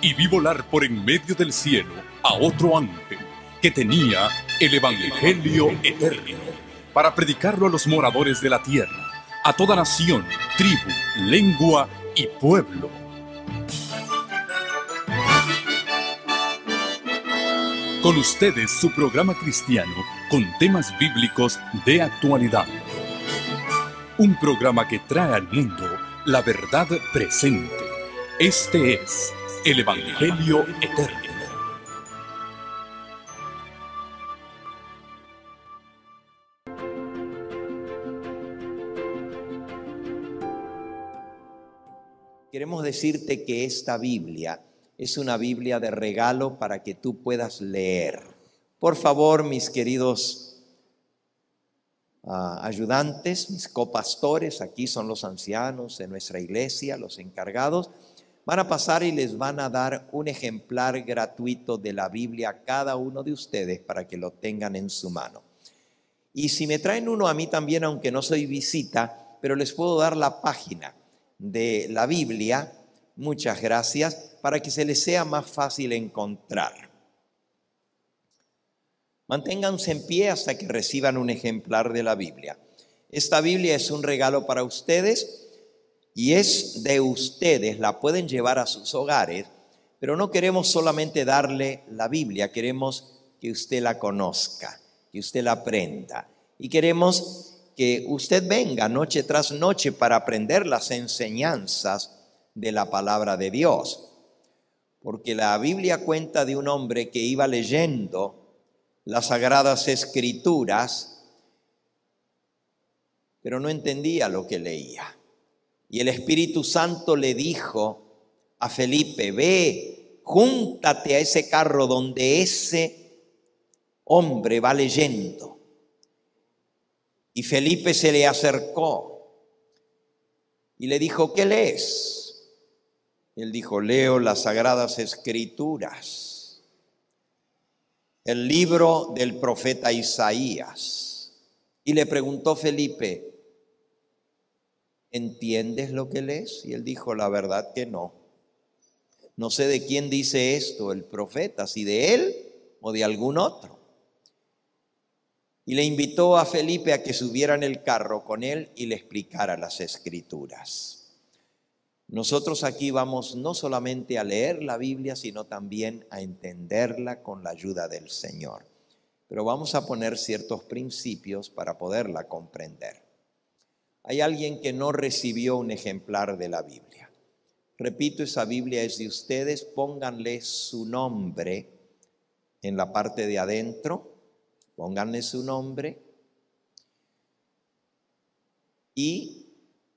y vi volar por en medio del cielo a otro ángel que tenía el Evangelio eterno para predicarlo a los moradores de la tierra, a toda nación, tribu, lengua y pueblo. Con ustedes su programa cristiano con temas bíblicos de actualidad. Un programa que trae al mundo la verdad presente. Este es el Evangelio eterno. Queremos decirte que esta Biblia es una Biblia de regalo para que tú puedas leer. Por favor, mis queridos ayudantes, mis copastores, aquí son los ancianos de nuestra iglesia, los encargados, van a pasar y les van a dar un ejemplar gratuito de la Biblia a cada uno de ustedes para que lo tengan en su mano. Y si me traen uno a mí también, aunque no soy visita, pero les puedo dar la página de la Biblia, muchas gracias, para que se les sea más fácil encontrar. Manténganse en pie hasta que reciban un ejemplar de la Biblia. Esta Biblia es un regalo para ustedes y es de ustedes, la pueden llevar a sus hogares, pero no queremos solamente darle la Biblia, queremos que usted la conozca, que usted la aprenda y queremos que usted venga noche tras noche para aprender las enseñanzas de la palabra de Dios. Porque la Biblia cuenta de un hombre que iba leyendo las Sagradas Escrituras, pero no entendía lo que leía. Y el Espíritu Santo le dijo a Felipe: ve, júntate a ese carro donde ese hombre va leyendo. Y Felipe se le acercó y le dijo: ¿qué lees? Él dijo: leo las Sagradas Escrituras, el libro del profeta Isaías. Y le preguntó Felipe: ¿entiendes lo que lees? Y él dijo: la verdad que no. No sé de quién dice esto el profeta, si de él o de algún otro. Y le invitó a Felipe a que subiera en el carro con él y le explicara las Escrituras. Nosotros aquí vamos no solamente a leer la Biblia, sino también a entenderla con la ayuda del Señor. Pero vamos a poner ciertos principios para poderla comprender. Hay alguien que no recibió un ejemplar de la Biblia. Repito, esa Biblia es de ustedes. Pónganle su nombre en la parte de adentro. Pónganle su nombre y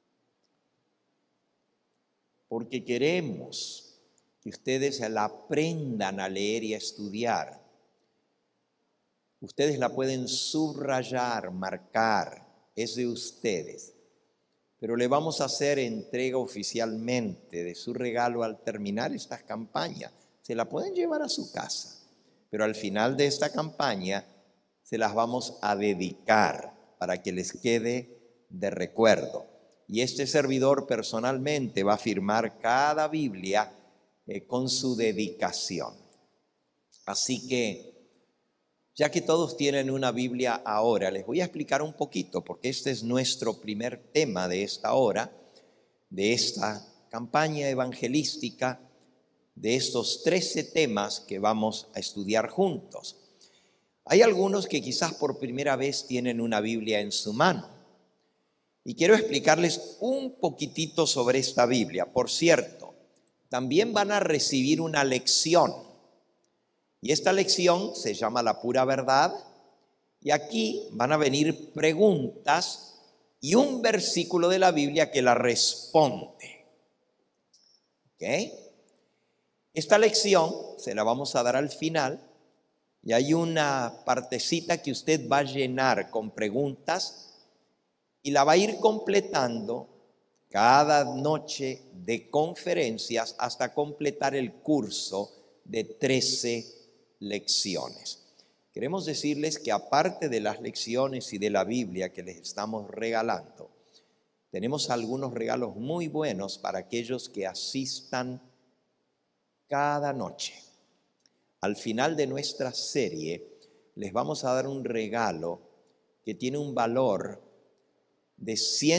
porque queremos que ustedes la aprendan a leer y a estudiar. Ustedes la pueden subrayar, marcar, es de ustedes. Pero le vamos a hacer entrega oficialmente de su regalo al terminar esta campaña. Se la pueden llevar a su casa, pero al final de esta campaña se las vamos a dedicar para que les quede de recuerdo. Y este servidor personalmente va a firmar cada Biblia con su dedicación. Así que, ya que todos tienen una Biblia ahora, les voy a explicar un poquito, porque este es nuestro primer tema de esta hora, de esta campaña evangelística, de estos 13 temas que vamos a estudiar juntos. Hay algunos que quizás por primera vez tienen una Biblia en su mano. Y quiero explicarles un poquitito sobre esta Biblia. Por cierto, también van a recibir una lección. Y esta lección se llama La Pura Verdad. Y aquí van a venir preguntas y un versículo de la Biblia que la responde. ¿Ok? Esta lección se la vamos a dar al final. Y hay una partecita que usted va a llenar con preguntas y la va a ir completando cada noche de conferencias hasta completar el curso de 13 lecciones. Queremos decirles que aparte de las lecciones y de la Biblia que les estamos regalando, tenemos algunos regalos muy buenos para aquellos que asistan cada noche. Al final de nuestra serie les vamos a dar un regalo que tiene un valor de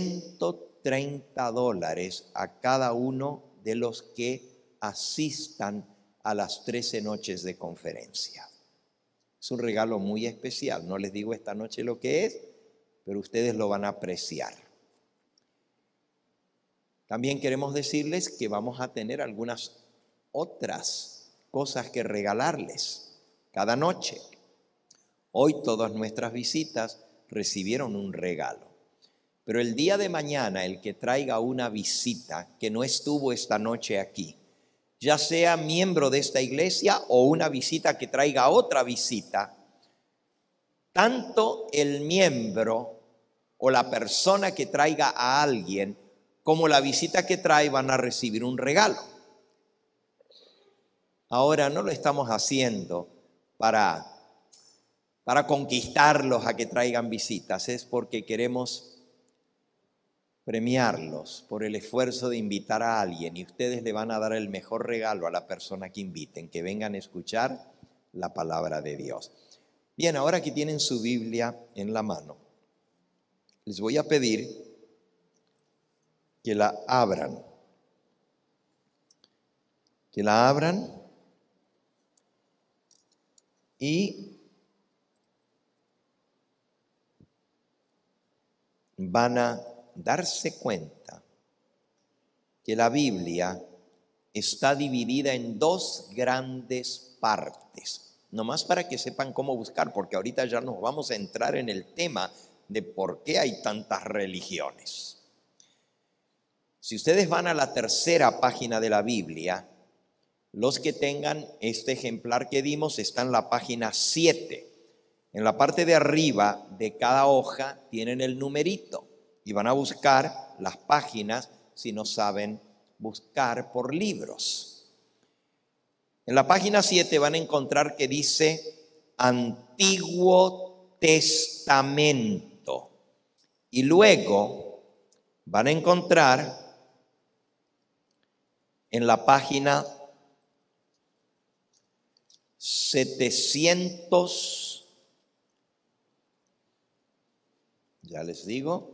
$130 a cada uno de los que asistan a las 13 noches de conferencia. Es un regalo muy especial. No les digo esta noche lo que es, pero ustedes lo van a apreciar. También queremos decirles que vamos a tener algunas otras cosas que regalarles cada noche. Hoy todas nuestras visitas recibieron un regalo. Pero el día de mañana, el que traiga una visita que no estuvo esta noche aquí, ya sea miembro de esta iglesia o una visita que traiga otra visita, tanto el miembro o la persona que traiga a alguien como la visita que trae van a recibir un regalo. Ahora no lo estamos haciendo para conquistarlos a que traigan visitas, es porque queremos premiarlos por el esfuerzo de invitar a alguien, y ustedes le van a dar el mejor regalo a la persona que inviten, que vengan a escuchar la palabra de Dios. Bien, ahora que tienen su Biblia en la mano, les voy a pedir que la abran. Que la abran y van a darse cuenta que la Biblia está dividida en dos grandes partes. Nomás para que sepan cómo buscar, porque ahorita ya nos vamos a entrar en el tema de por qué hay tantas religiones. Si ustedes van a la tercera página de la Biblia, los que tengan este ejemplar que dimos está en la página 7. En la parte de arriba de cada hoja tienen el numerito y van a buscar las páginas si no saben buscar por libros. En la página 7 van a encontrar que dice Antiguo Testamento, y luego van a encontrar en la página 700, ya les digo,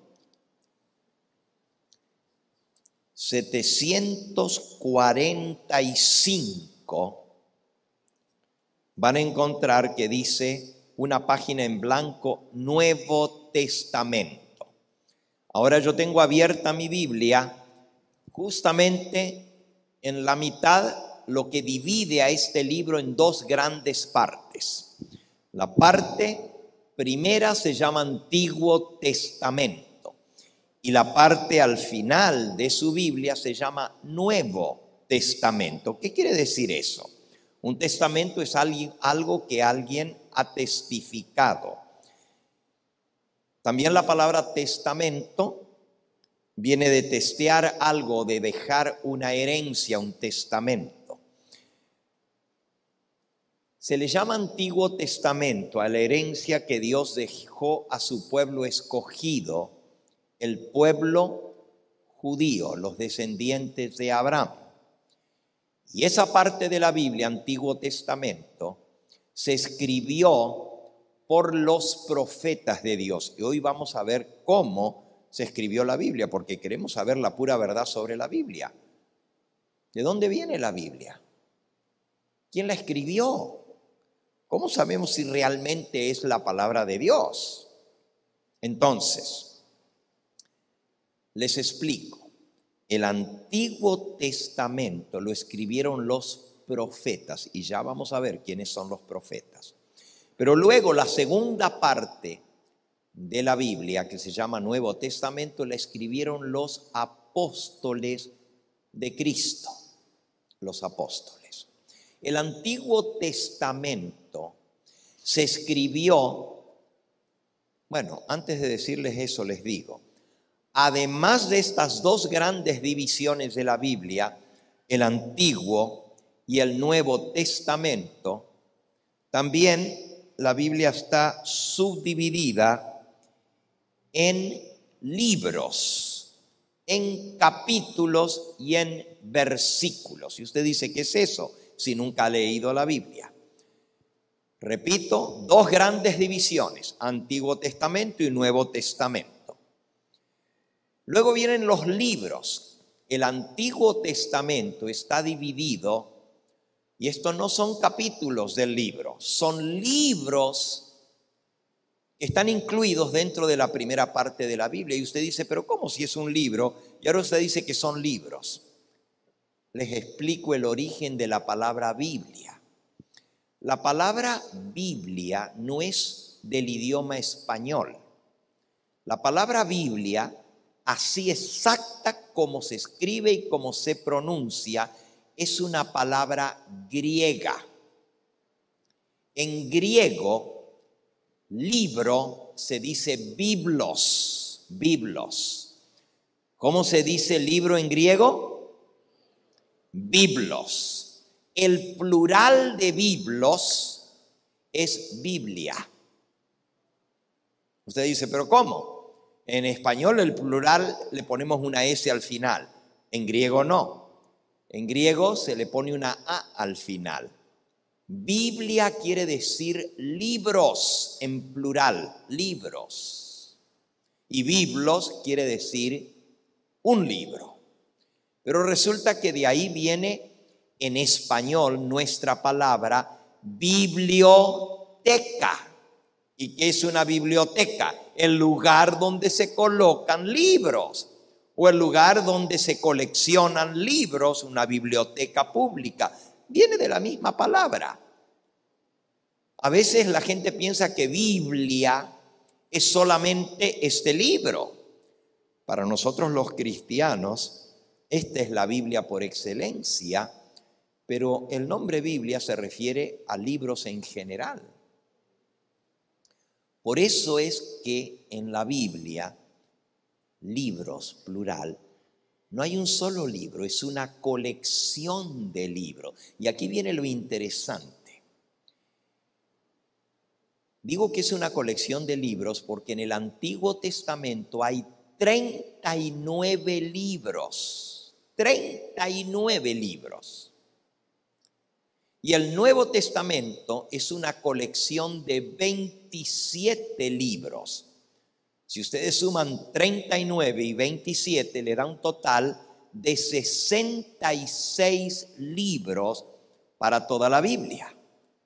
745, van a encontrar que dice una página en blanco, Nuevo Testamento. Ahora yo tengo abierta mi Biblia justamente en la mitad, lo que divide a este libro en dos grandes partes. La parte primera se llama Antiguo Testamento y la parte al final de su Biblia se llama Nuevo Testamento. ¿Qué quiere decir eso? Un testamento es algo que alguien ha testificado. También la palabra testamento viene de testear algo, de dejar una herencia, un testamento. Se le llama Antiguo Testamento a la herencia que Dios dejó a su pueblo escogido, el pueblo judío, los descendientes de Abraham. Y esa parte de la Biblia, Antiguo Testamento, se escribió por los profetas de Dios. Y hoy vamos a ver cómo se escribió la Biblia, porque queremos saber la pura verdad sobre la Biblia. ¿De dónde viene la Biblia? ¿Quién la escribió? ¿Cómo sabemos si realmente es la palabra de Dios? Entonces, les explico. El Antiguo Testamento lo escribieron los profetas, y ya vamos a ver quiénes son los profetas. Pero luego la segunda parte de la Biblia, que se llama Nuevo Testamento, la escribieron los apóstoles de Cristo, los apóstoles. El Antiguo Testamento se escribió, bueno, antes de decirles eso les digo, además de estas dos grandes divisiones de la Biblia, el Antiguo y el Nuevo Testamento, también la Biblia está subdividida en libros, en capítulos y en versículos. Y usted dice, ¿qué es eso? si nunca ha leído la Biblia. Repito, dos grandes divisiones, Antiguo Testamento y Nuevo Testamento. Luego vienen los libros. El Antiguo Testamento está dividido, y estos no son capítulos del libro, son libros que están incluidos dentro de la primera parte de la Biblia. Y usted dice, pero ¿cómo si es un libro? Y ahora usted dice que son libros. Les explico el origen de la palabra Biblia. La palabra Biblia no es del idioma español. La palabra Biblia, así exacta como se escribe y como se pronuncia, es una palabra griega. En griego, libro se dice biblos, biblos. ¿Cómo se dice libro en griego? Biblos. El plural de biblos es Biblia. Usted dice, ¿pero cómo? En español el plural le ponemos una S al final, en griego no. En griego se le pone una A al final. Biblia quiere decir libros en plural, libros. Y biblos quiere decir un libro. Pero resulta que de ahí viene en español nuestra palabra biblioteca. ¿Y qué es una biblioteca? El lugar donde se colocan libros, o el lugar donde se coleccionan libros, una biblioteca pública. Viene de la misma palabra. A veces la gente piensa que Biblia es solamente este libro. Para nosotros los cristianos, esta es la Biblia por excelencia, pero el nombre Biblia se refiere a libros en general. Por eso es que en la Biblia, libros, plural, no hay un solo libro, es una colección de libros. Y aquí viene lo interesante. Digo que es una colección de libros porque en el Antiguo Testamento hay 39 libros. 39 libros. Y el Nuevo Testamento es una colección de 27 libros. Si ustedes suman 39 y 27, le da un total de 66 libros para toda la Biblia.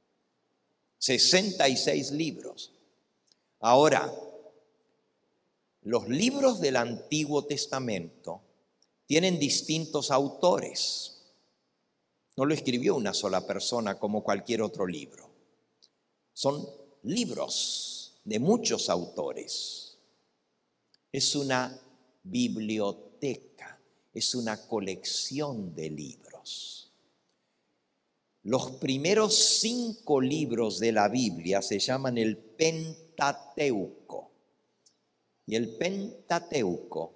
66 libros. Ahora, los libros del Antiguo Testamento tienen distintos autores. No lo escribió una sola persona como cualquier otro libro. Son libros de muchos autores. Es una biblioteca, es una colección de libros. Los primeros 5 libros de la Biblia se llaman el Pentateuco. Y el Pentateuco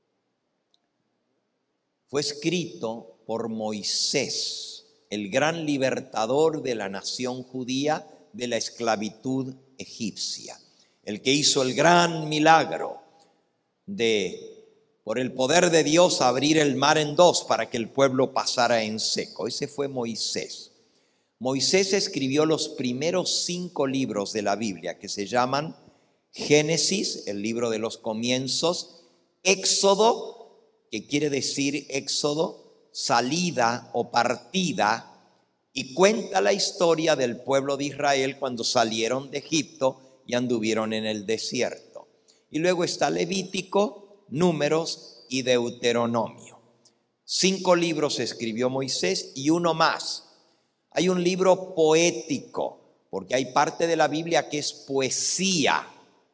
fue escrito por Moisés, el gran libertador de la nación judía de la esclavitud egipcia, el que hizo el gran milagro de, por el poder de Dios, abrir el mar en dos para que el pueblo pasara en seco. Ese fue Moisés. Moisés escribió los primeros 5 libros de la Biblia, que se llaman Génesis, el libro de los comienzos, Éxodo, que quiere decir éxodo, salida o partida, y cuenta la historia del pueblo de Israel cuando salieron de Egipto y anduvieron en el desierto. Y luego está Levítico, Números y Deuteronomio. 5 libros escribió Moisés y uno más. Hay un libro poético, porque hay parte de la Biblia que es poesía.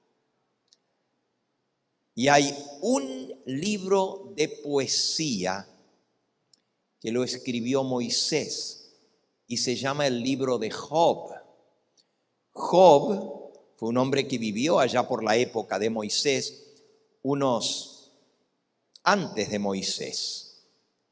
Y hay un libro de poesía que lo escribió Moisés y se llama el libro de Job. Job fue un hombre que vivió allá por la época de Moisés, unos antes de Moisés.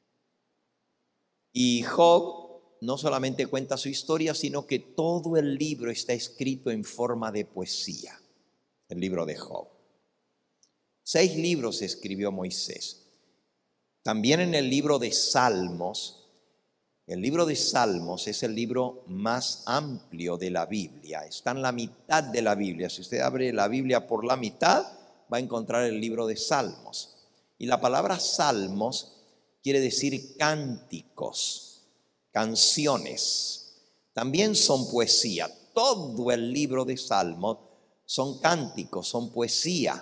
Y Job no solamente cuenta su historia, sino que todo el libro está escrito en forma de poesía, el libro de Job. 6 libros escribió Moisés. También en el libro de Salmos El libro de Salmos es el libro más amplio de la Biblia. Está en la mitad de la Biblia. Si usted abre la Biblia por la mitad, va a encontrar el libro de Salmos. Y la palabra salmos quiere decir cánticos, canciones. También son poesía. Todo el libro de Salmos son cánticos, son poesía.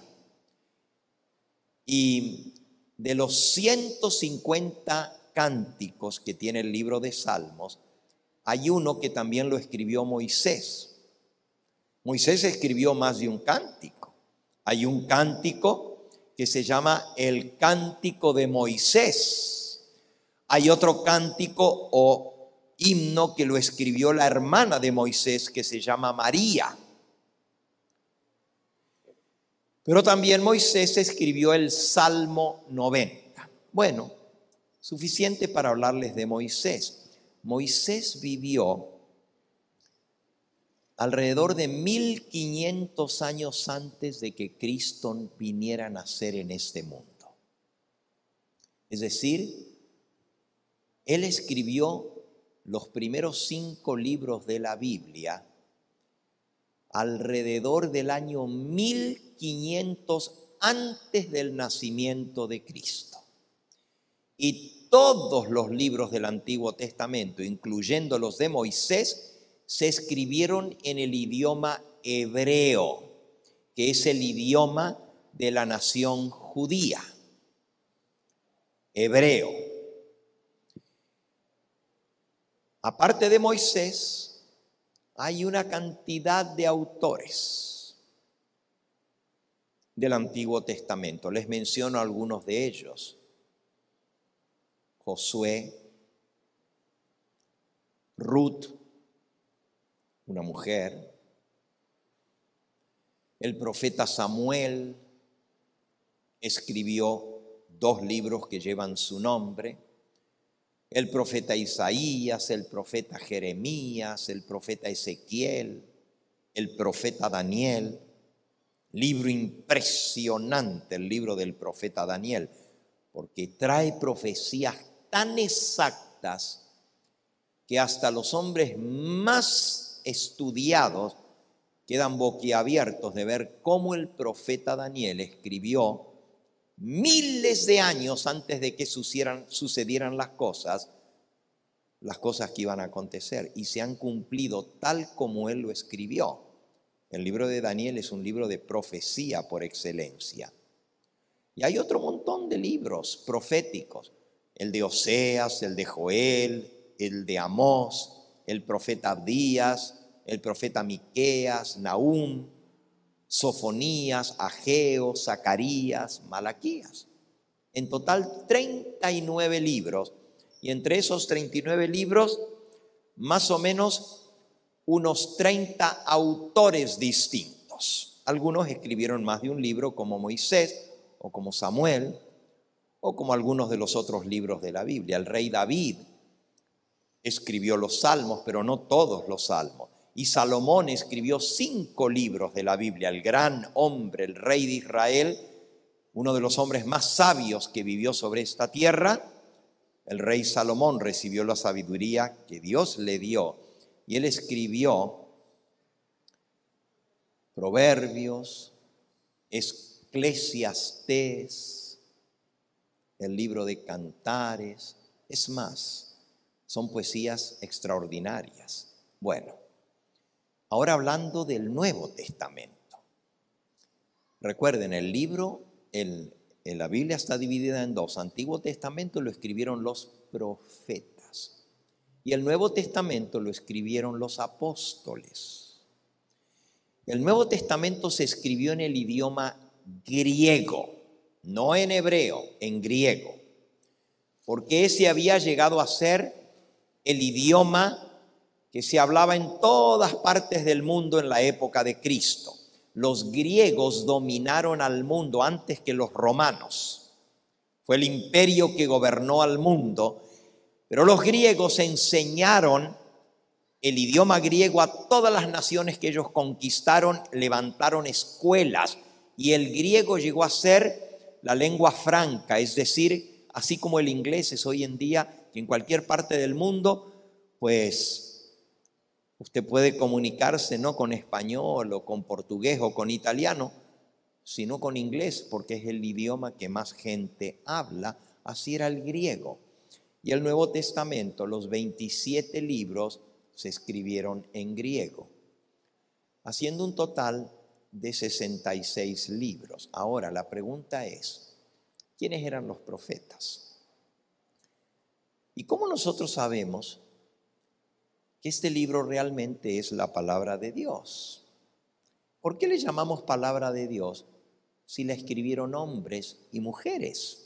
Y de los 150 cánticos que tiene el libro de Salmos, hay uno que también lo escribió Moisés. Moisés escribió más de un cántico. Hay un cántico que se llama el Cántico de Moisés. Hay otro cántico o himno que lo escribió la hermana de Moisés, que se llama María. Pero también Moisés escribió el Salmo 90. Bueno, suficiente para hablarles de Moisés. Moisés vivió alrededor de 1500 años antes de que Cristo viniera a nacer en este mundo. Es decir, él escribió los primeros 5 libros de la Biblia alrededor del año 1500 antes del nacimiento de Cristo. Y todos los libros del Antiguo Testamento, incluyendo los de Moisés, se escribieron en el idioma hebreo, que es el idioma de la nación judía. Hebreo. Aparte de Moisés, hay una cantidad de autores del Antiguo Testamento. Les menciono algunos de ellos. Josué, Ruth, una mujer, el profeta Samuel escribió 2 libros que llevan su nombre, el profeta Isaías, el profeta Jeremías, el profeta Ezequiel, el profeta Daniel. Libro impresionante el libro del profeta Daniel, porque trae profecías tan exactas que hasta los hombres más estudiados quedan boquiabiertos de ver cómo el profeta Daniel escribió miles de años antes de que sucedieran las cosas que iban a acontecer, y se han cumplido tal como él lo escribió. El libro de Daniel es un libro de profecía por excelencia. Y hay otro montón de libros proféticos, el de Oseas, el de Joel, el de Amós, el profeta Abdías, el profeta Miqueas, Nahum, Sofonías, Ageo, Zacarías, Malaquías. En total 39 libros, y entre esos 39 libros, más o menos unos 30 autores distintos. Algunos escribieron más de un libro, como Moisés, o como Samuel, o como algunos de los otros libros de la Biblia. El rey David escribió los salmos, pero no todos los salmos. Y Salomón escribió 5 libros de la Biblia. El gran hombre, el rey de Israel, uno de los hombres más sabios que vivió sobre esta tierra, el rey Salomón recibió la sabiduría que Dios le dio. Y él escribió Proverbios, Eclesiastés, el libro de Cantares. Es más, son poesías extraordinarias. Bueno, ahora hablando del Nuevo Testamento. Recuerden, el libro, la Biblia está dividida en 2. Antiguo Testamento lo escribieron los profetas y el Nuevo Testamento lo escribieron los apóstoles. El Nuevo Testamento se escribió en el idioma griego, no en hebreo, en griego, porque ese había llegado a ser el idioma que se hablaba en todas partes del mundo en la época de Cristo. Los griegos dominaron al mundo antes que los romanos. Fue el imperio que gobernó al mundo, pero los griegos enseñaron el idioma griego a todas las naciones que ellos conquistaron, levantaron escuelas, y el griego llegó a ser la lengua franca, es decir, así como el inglés es hoy en día, que en cualquier parte del mundo, pues usted puede comunicarse no con español o con portugués o con italiano, sino con inglés, porque es el idioma que más gente habla. Así era el griego. Y el Nuevo Testamento, los 27 libros se escribieron en griego, haciendo un total de 66 libros. Ahora, la pregunta es, ¿quiénes eran los profetas? ¿Y cómo nosotros sabemos que este libro realmente es la palabra de Dios? ¿Por qué le llamamos palabra de Dios si la escribieron hombres y mujeres?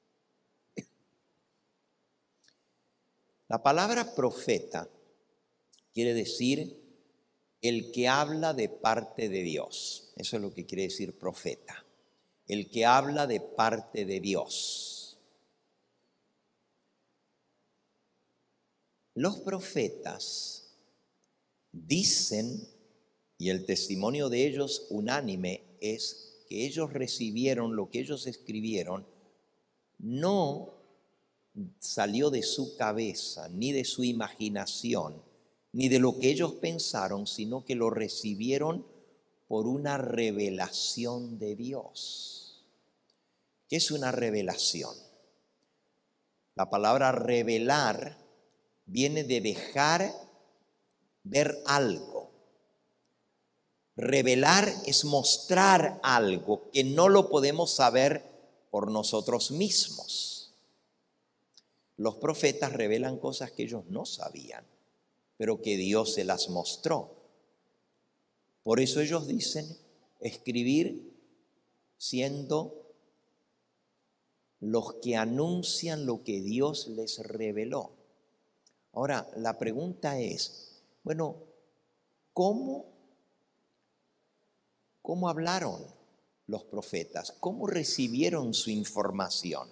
La palabra profeta quiere decir el que habla de parte de Dios. Eso es lo que quiere decir profeta. El que habla de parte de Dios. Los profetas dicen, y el testimonio de ellos unánime es que ellos recibieron lo que ellos escribieron, no salió de su cabeza, ni de su imaginación, ni de lo que ellos pensaron, sino que lo recibieron por una revelación de Dios. ¿Qué es una revelación? La palabra revelar viene de dejar ver algo. Revelar es mostrar algo que no lo podemos saber por nosotros mismos. Los profetas revelan cosas que ellos no sabían, pero que Dios se las mostró. Por eso ellos dicen escribir siendo los que anuncian lo que Dios les reveló. Ahora, la pregunta es, bueno, ¿cómo hablaron los profetas? ¿Cómo recibieron su información?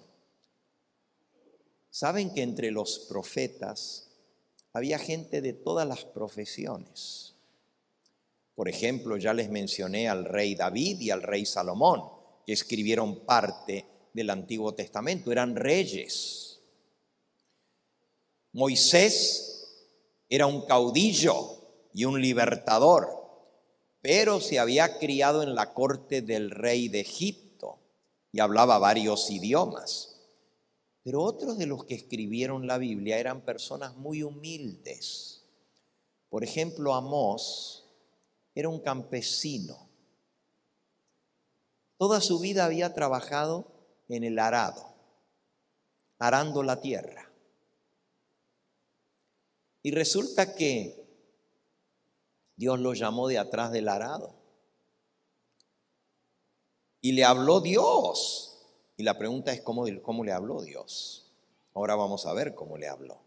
Saben que entre los profetas había gente de todas las profesiones. Por ejemplo, ya les mencioné al rey David y al rey Salomón, que escribieron parte del Antiguo Testamento, eran reyes. Moisés era un caudillo y un libertador, pero se había criado en la corte del rey de Egipto y hablaba varios idiomas. Pero otros de los que escribieron la Biblia eran personas muy humildes. Por ejemplo, Amós era un campesino. Toda su vida había trabajado en el arado, arando la tierra. Y resulta que Dios lo llamó de atrás del arado. Y le habló Dios. Y la pregunta es ¿cómo le habló Dios? Ahora vamos a ver cómo le habló.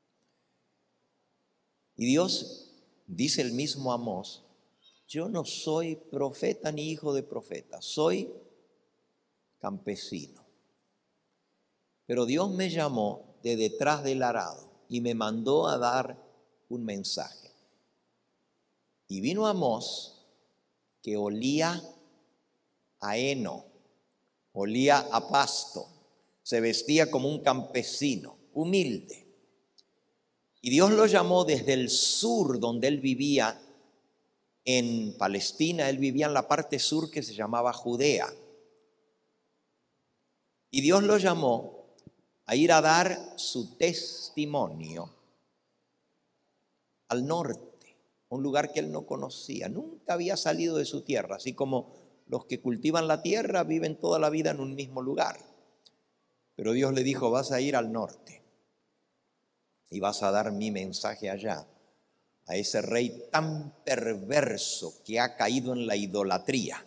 Y Dios, dice el mismo Amós, yo no soy profeta ni hijo de profeta, soy campesino. Pero Dios me llamó de detrás del arado y me mandó a dar un mensaje. Y vino Amós, que olía a heno, olía a pasto, se vestía como un campesino, humilde. Y Dios lo llamó desde el sur, donde él vivía en Palestina. Él vivía en la parte sur que se llamaba Judea. Y Dios lo llamó a ir a dar su testimonio al norte, un lugar que él no conocía. Nunca había salido de su tierra, así como los que cultivan la tierra viven toda la vida en un mismo lugar. Pero Dios le dijo, vas a ir al norte y vas a dar mi mensaje allá, a ese rey tan perverso que ha caído en la idolatría.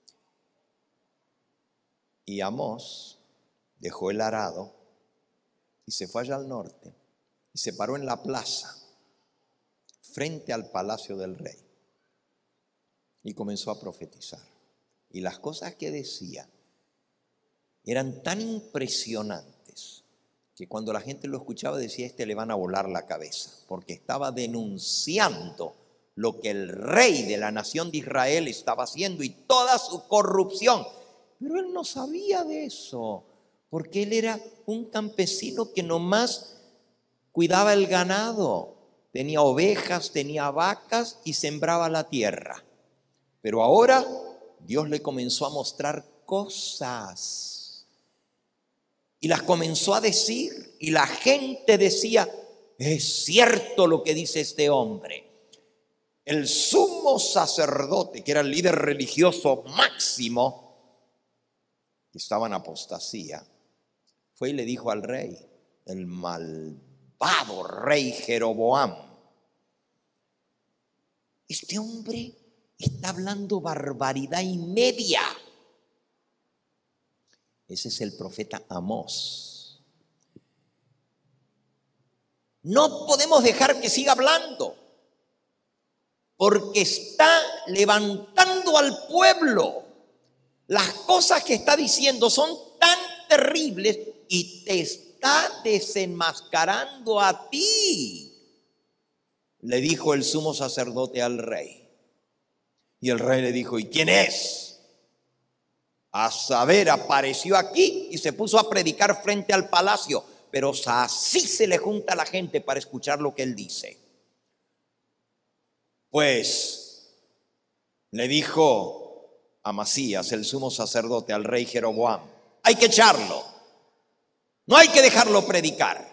Y Amós dejó el arado y se fue allá al norte y se paró en la plaza frente al palacio del rey y comenzó a profetizar. Y las cosas que decía eran tan impresionantes que cuando la gente lo escuchaba decía, le van a volar la cabeza, porque estaba denunciando lo que el rey de la nación de Israel estaba haciendo y toda su corrupción. Pero él no sabía de eso, porque él era un campesino que nomás cuidaba el ganado, tenía ovejas, tenía vacas y sembraba la tierra. Pero ahora Dios le comenzó a mostrar cosas y las comenzó a decir, y la gente decía: es cierto lo que dice este hombre. El sumo sacerdote, que era el líder religioso máximo, que estaba en apostasía, fue y le dijo al rey, el malvado rey Jeroboam: este hombre está hablando barbaridad y media. Ese es el profeta Amós. No podemos dejar que siga hablando, porque está levantando al pueblo. Las cosas que está diciendo son tan terribles y te está desenmascarando a ti, le dijo el sumo sacerdote al rey. Y el rey le dijo: ¿y quién es? A saber, apareció aquí y se puso a predicar frente al palacio, pero así se le junta a la gente para escuchar lo que él dice. Pues le dijo Amasías, el sumo sacerdote, al rey Jeroboam: hay que echarlo, no hay que dejarlo predicar.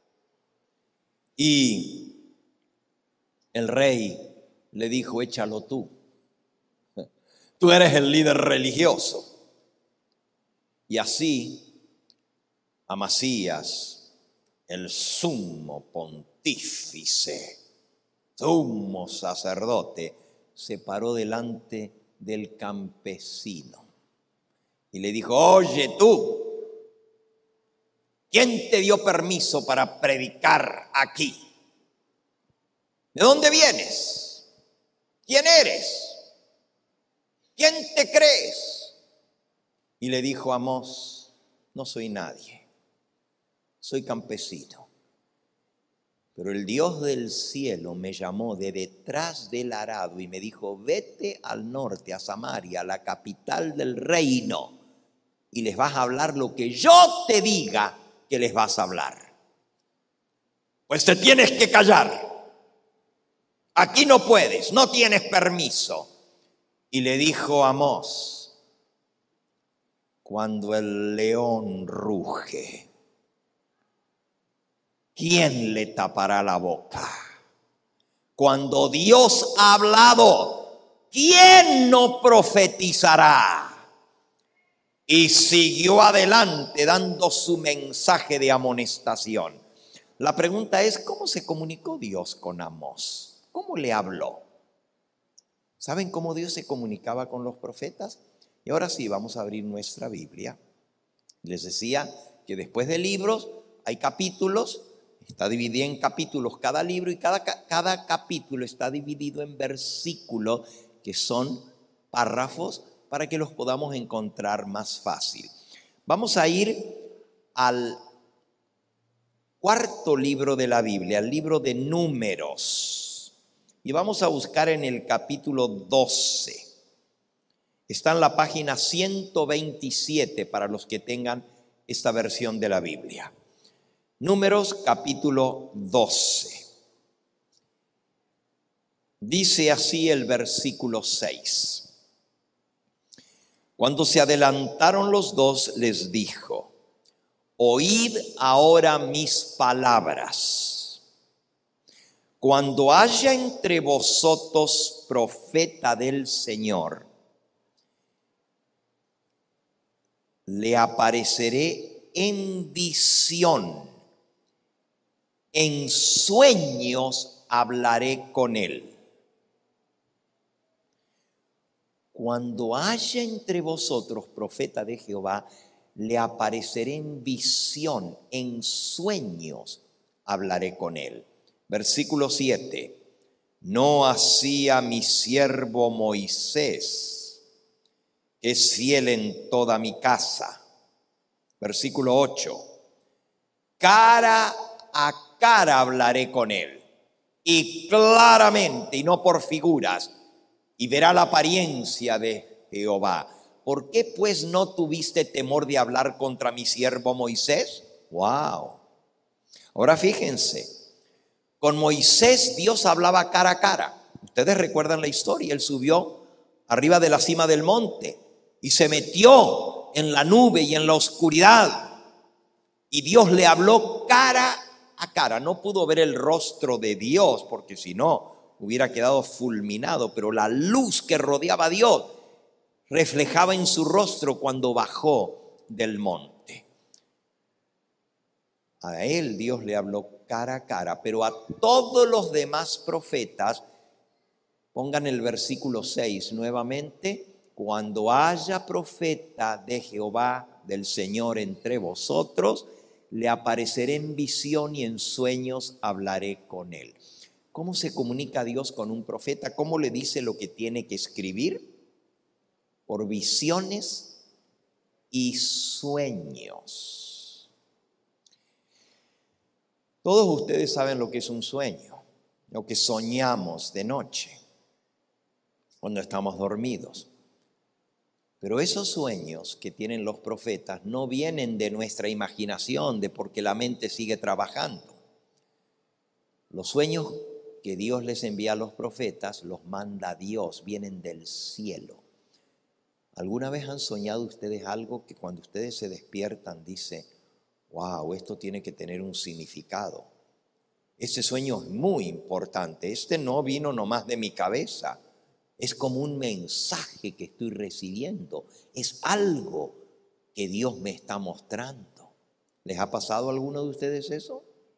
Y el rey le dijo: échalo tú, tú eres el líder religioso. Y así Amasías, el sumo pontífice, sumo sacerdote, se paró delante del campesino y le dijo: oye tú, ¿quién te dio permiso para predicar aquí? ¿De dónde vienes? ¿Quién eres? ¿Quién te crees? Y le dijo Amós: no soy nadie, soy campesino. Pero el Dios del cielo me llamó de detrás del arado y me dijo: vete al norte, a Samaria, la capital del reino, y les vas a hablar lo que yo te diga que les vas a hablar. Pues te tienes que callar. Aquí no puedes, no tienes permiso. Y le dijo Amós: cuando el león ruge, ¿quién le tapará la boca? Cuando Dios ha hablado, ¿quién no profetizará? Y siguió adelante dando su mensaje de amonestación. La pregunta es: ¿cómo se comunicó Dios con Amós? ¿Cómo le habló? ¿Saben cómo Dios se comunicaba con los profetas? Y ahora sí, vamos a abrir nuestra Biblia. Les decía que después de libros hay capítulos. Está dividido en capítulos cada libro, y cada capítulo está dividido en versículos, que son párrafos, para que los podamos encontrar más fácil. Vamos a ir al cuarto libro de la Biblia, al libro de Números, y vamos a buscar en el capítulo 12. Está en la página 127 para los que tengan esta versión de la Biblia. Números capítulo 12. Dice así el versículo 6. Cuando se adelantaron los dos, les dijo: oíd ahora mis palabras. Cuando haya entre vosotros profeta del Señor, le apareceré en visión, en sueños hablaré con él. Cuando haya entre vosotros profeta de Jehová, le apareceré en visión, en sueños hablaré con él. Versículo 7. No así a mi siervo Moisés, que es fiel en toda mi casa. Versículo 8. Cara a cara hablaré con él, y claramente, y no por figuras, y verá la apariencia de Jehová. ¿Por qué pues no tuviste temor de hablar contra mi siervo Moisés? ¡Wow! Ahora fíjense, con Moisés Dios hablaba cara a cara. Ustedes recuerdan la historia, él subió arriba de la cima del monte y se metió en la nube y en la oscuridad. Y Dios le habló cara a cara. No pudo ver el rostro de Dios, porque si no hubiera quedado fulminado, pero la luz que rodeaba a Dios reflejaba en su rostro cuando bajó del monte. A él Dios le habló cara a cara, pero a todos los demás profetas, pongan el versículo 6 nuevamente, cuando haya profeta de Jehová, del Señor entre vosotros, le apareceré en visión y en sueños hablaré con él. ¿Cómo se comunica Dios con un profeta? ¿Cómo le dice lo que tiene que escribir? Por visiones y sueños. Todos ustedes saben lo que es un sueño, lo que soñamos de noche, cuando estamos dormidos. Pero esos sueños que tienen los profetas no vienen de nuestra imaginación, de porque la mente sigue trabajando. Los sueños que Dios les envía a los profetas los manda Dios, vienen del cielo. ¿Alguna vez han soñado ustedes algo que cuando ustedes se despiertan dice, wow, esto tiene que tener un significado? Ese sueño es muy importante. Este no vino nomás de mi cabeza. Es como un mensaje que estoy recibiendo. Es algo que Dios me está mostrando. ¿Les ha pasado a alguno de ustedes eso?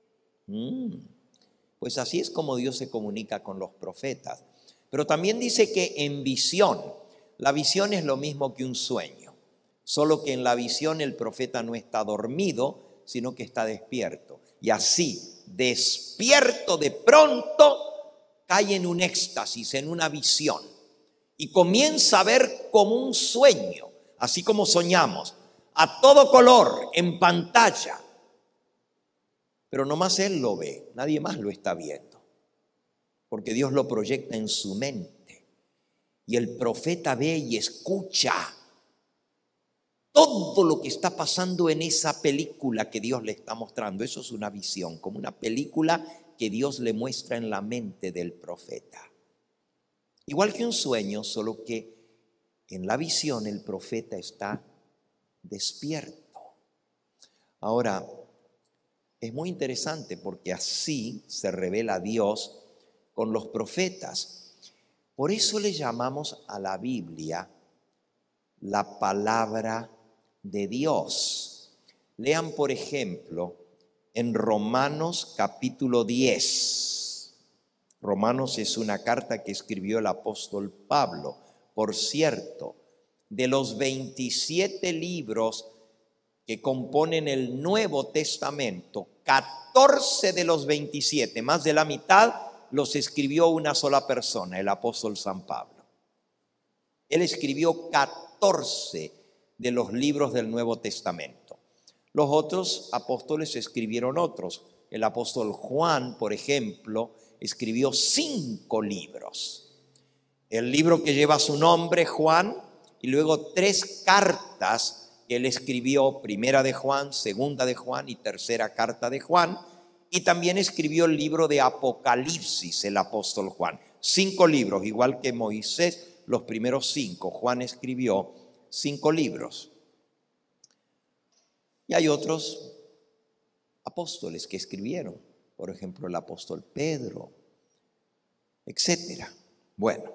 Pues así es como Dios se comunica con los profetas. Pero también dice que en visión. La visión es lo mismo que un sueño. Solo que en la visión el profeta no está dormido, sino que está despierto. Y así, despierto de pronto, cae en un éxtasis, en una visión, y comienza a ver como un sueño, así como soñamos, a todo color, en pantalla. Pero nomás él lo ve, nadie más lo está viendo, porque Dios lo proyecta en su mente. Y el profeta ve y escucha todo lo que está pasando en esa película que Dios le está mostrando. Eso es una visión, como una película que Dios le muestra en la mente del profeta. Igual que un sueño, solo que en la visión el profeta está despierto. Ahora, es muy interesante porque así se revela Dios con los profetas. Por eso le llamamos a la Biblia la palabra de Dios. Lean, por ejemplo, en Romanos capítulo 10. Romanos es una carta que escribió el apóstol Pablo. Por cierto, de los 27 libros que componen el Nuevo Testamento, 14 de los 27, más de la mitad, los escribió una sola persona, el apóstol San Pablo. Él escribió 14 de los libros del Nuevo Testamento. Los otros apóstoles escribieron otros. El apóstol Juan, por ejemplo, escribió 5 libros. El libro que lleva su nombre, Juan, y luego 3 cartas que él escribió, primera de Juan, segunda de Juan y tercera carta de Juan. Y también escribió el libro de Apocalipsis, el apóstol Juan. 5 libros, igual que Moisés, los primeros 5. Juan escribió 5 libros. Y hay otros apóstoles que escribieron, por ejemplo, el apóstol Pedro, etcétera. Bueno,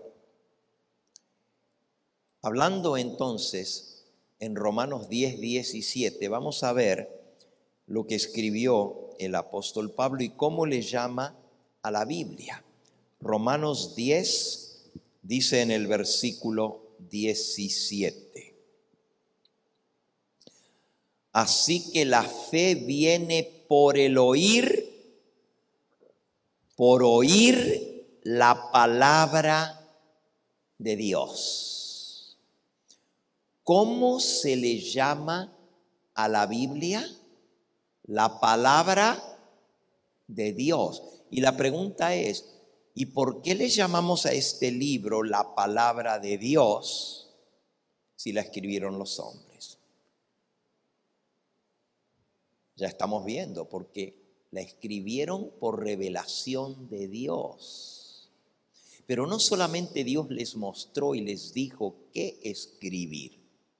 hablando entonces en Romanos 10:17, vamos a ver lo que escribió el apóstol Pablo y cómo le llama a la Biblia. Romanos 10 dice en el versículo 17: así que la fe viene por el oír la palabra de Dios. ¿Cómo se le llama a la Biblia? La palabra de Dios. Y la pregunta es, ¿y por qué le llamamos a este libro la palabra de Dios si la escribieron los hombres? Ya estamos viendo, porque La escribieron por revelación de Dios. Pero no solamente Dios les mostró y les dijo qué escribir.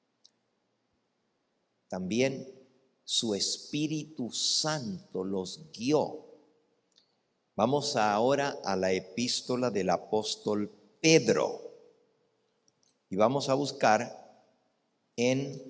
También su Espíritu Santo los guió. Vamos ahora a la epístola del apóstol Pedro. Y vamos a buscar en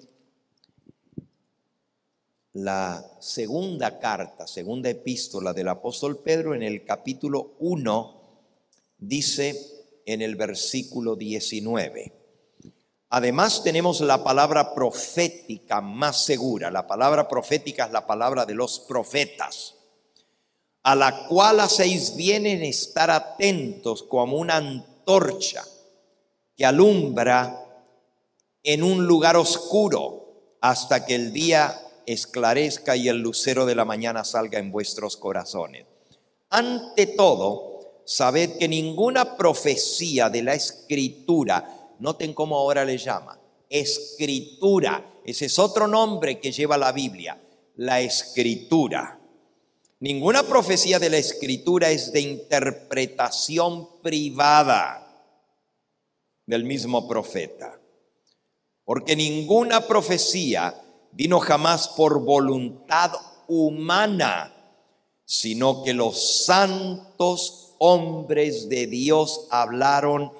la segunda carta, segunda epístola del apóstol Pedro, en el capítulo 1, dice en el versículo 19. Además tenemos la palabra profética más segura. La palabra profética es la palabra de los profetas, a la cual hacéis bien en estar atentos como una antorcha que alumbra en un lugar oscuro hasta que el día esclarezca y el lucero de la mañana salga en vuestros corazones. Ante todo, sabed que ninguna profecía de la Escritura, noten cómo ahora le llama, Escritura, ese es otro nombre que lleva la Biblia, la Escritura. Ninguna profecía de la Escritura es de interpretación privada del mismo profeta, porque ninguna profecía vino jamás por voluntad humana, sino que los santos hombres de Dios hablaron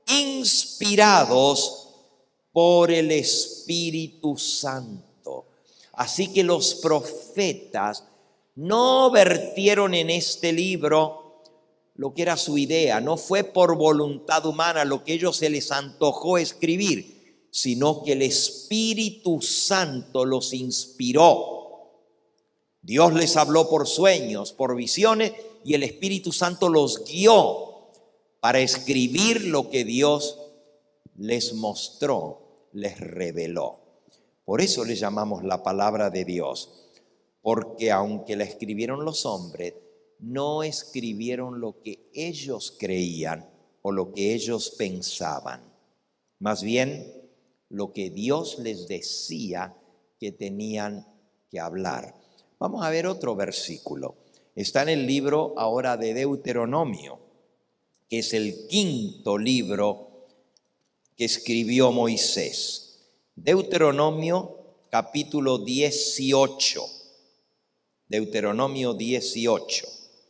inspirados por el Espíritu Santo. Así que los profetas no vertieron en este libro lo que era su idea, no fue por voluntad humana lo que ellos se les antojó escribir, sino que el Espíritu Santo los inspiró. Dios les habló por sueños, por visiones, y el Espíritu Santo los guió para escribir lo que Dios les mostró, les reveló. Por eso le llamamos la palabra de Dios, porque aunque la escribieron los hombres, no escribieron lo que ellos creían o lo que ellos pensaban. Más bien, lo que Dios les decía que tenían que hablar. Vamos a ver otro versículo. Está en el libro ahora de Deuteronomio, que es el quinto libro que escribió Moisés. Deuteronomio capítulo 18. Deuteronomio 18.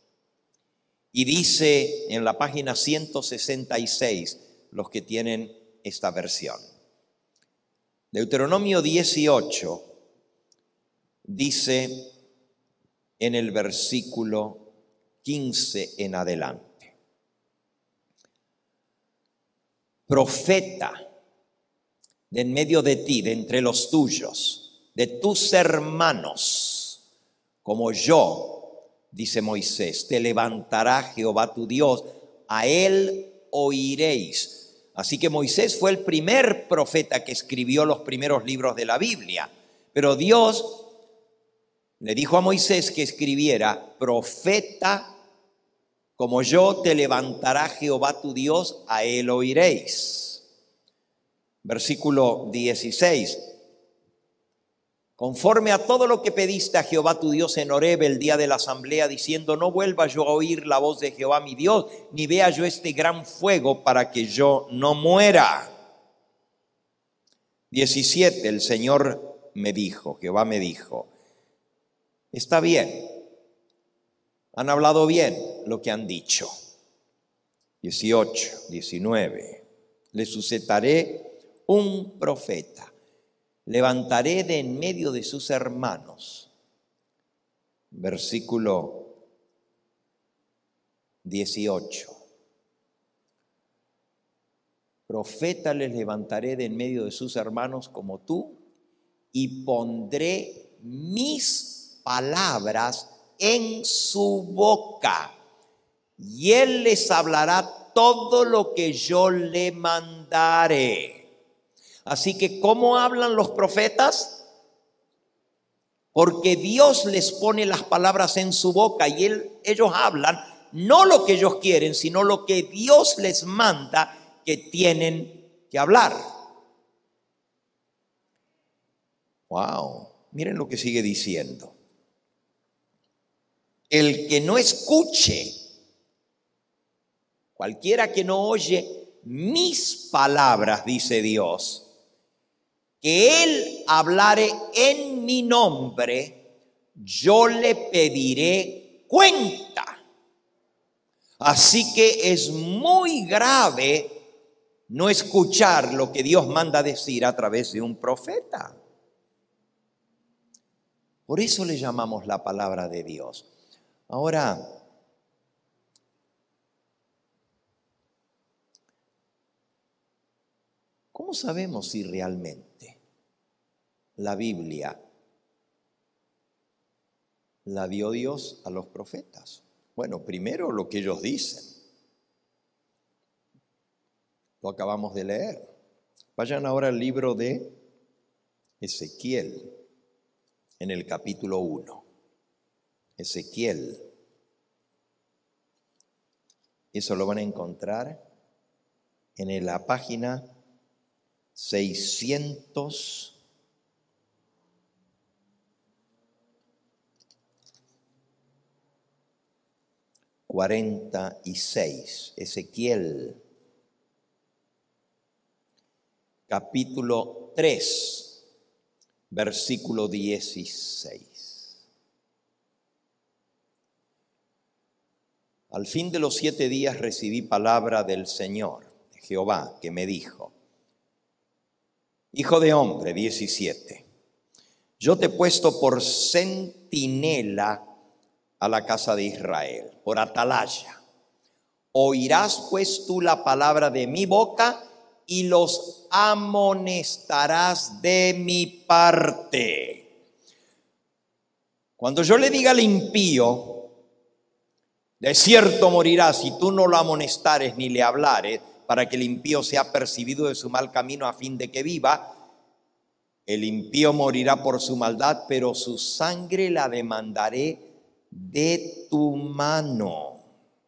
Y dice en la página 166, los que tienen esta versión. Deuteronomio 18 dice en el versículo 15 en adelante: profeta de en medio de ti, de entre los tuyos, de tus hermanos, como yo, dice Moisés, te levantará Jehová tu Dios, a él oiréis. Así que Moisés fue el primer profeta que escribió los primeros libros de la Biblia. Pero Dios le dijo a Moisés que escribiera: profeta como yo te levantará Jehová tu Dios, a él oiréis. Versículo 16. Conforme a todo lo que pediste a Jehová tu Dios en Horeb el día de la asamblea, diciendo: no vuelva yo a oír la voz de Jehová mi Dios, ni vea yo este gran fuego, para que yo no muera. 17. El Señor me dijo, Jehová me dijo: está bien, han hablado bien lo que han dicho. 18, 19. Le suscitaré un profeta, levantaré de en medio de sus hermanos. Versículo 18. Profeta les levantaré de en medio de sus hermanos como tú, y pondré mis palabras en su boca, y él les hablará todo lo que yo le mandare. Así que, ¿cómo hablan los profetas? Porque Dios les pone las palabras en su boca y ellos hablan no lo que ellos quieren, sino lo que Dios les manda que tienen que hablar. Wow, miren lo que sigue diciendo. el que no escuche, cualquiera que no oye mis palabras, dice Dios, que él hablare en mi nombre, yo le pediré cuenta. Así que es muy grave no escuchar lo que Dios manda decir a través de un profeta. Por eso le llamamos la palabra de Dios. Ahora, ¿cómo sabemos si realmente la Biblia la dio Dios a los profetas? Bueno, primero lo que ellos dicen. Lo acabamos de leer. Vayan ahora al libro de Ezequiel, en el capítulo 1. Ezequiel. Eso lo van a encontrar en la página 646. Ezequiel, capítulo 3, versículo 16. Al fin de los 7 días recibí palabra del Señor, de Jehová, que me dijo: Hijo de hombre, 17, yo te he puesto por centinela a la casa de Israel, por atalaya. Oirás pues tú la palabra de mi boca y los amonestarás de mi parte. Cuando yo le diga al impío, de cierto morirás, si tú no lo amonestares ni le hablares, para que el impío sea percibido de su mal camino a fin de que viva, el impío morirá por su maldad, pero su sangre la demandaré de tu mano.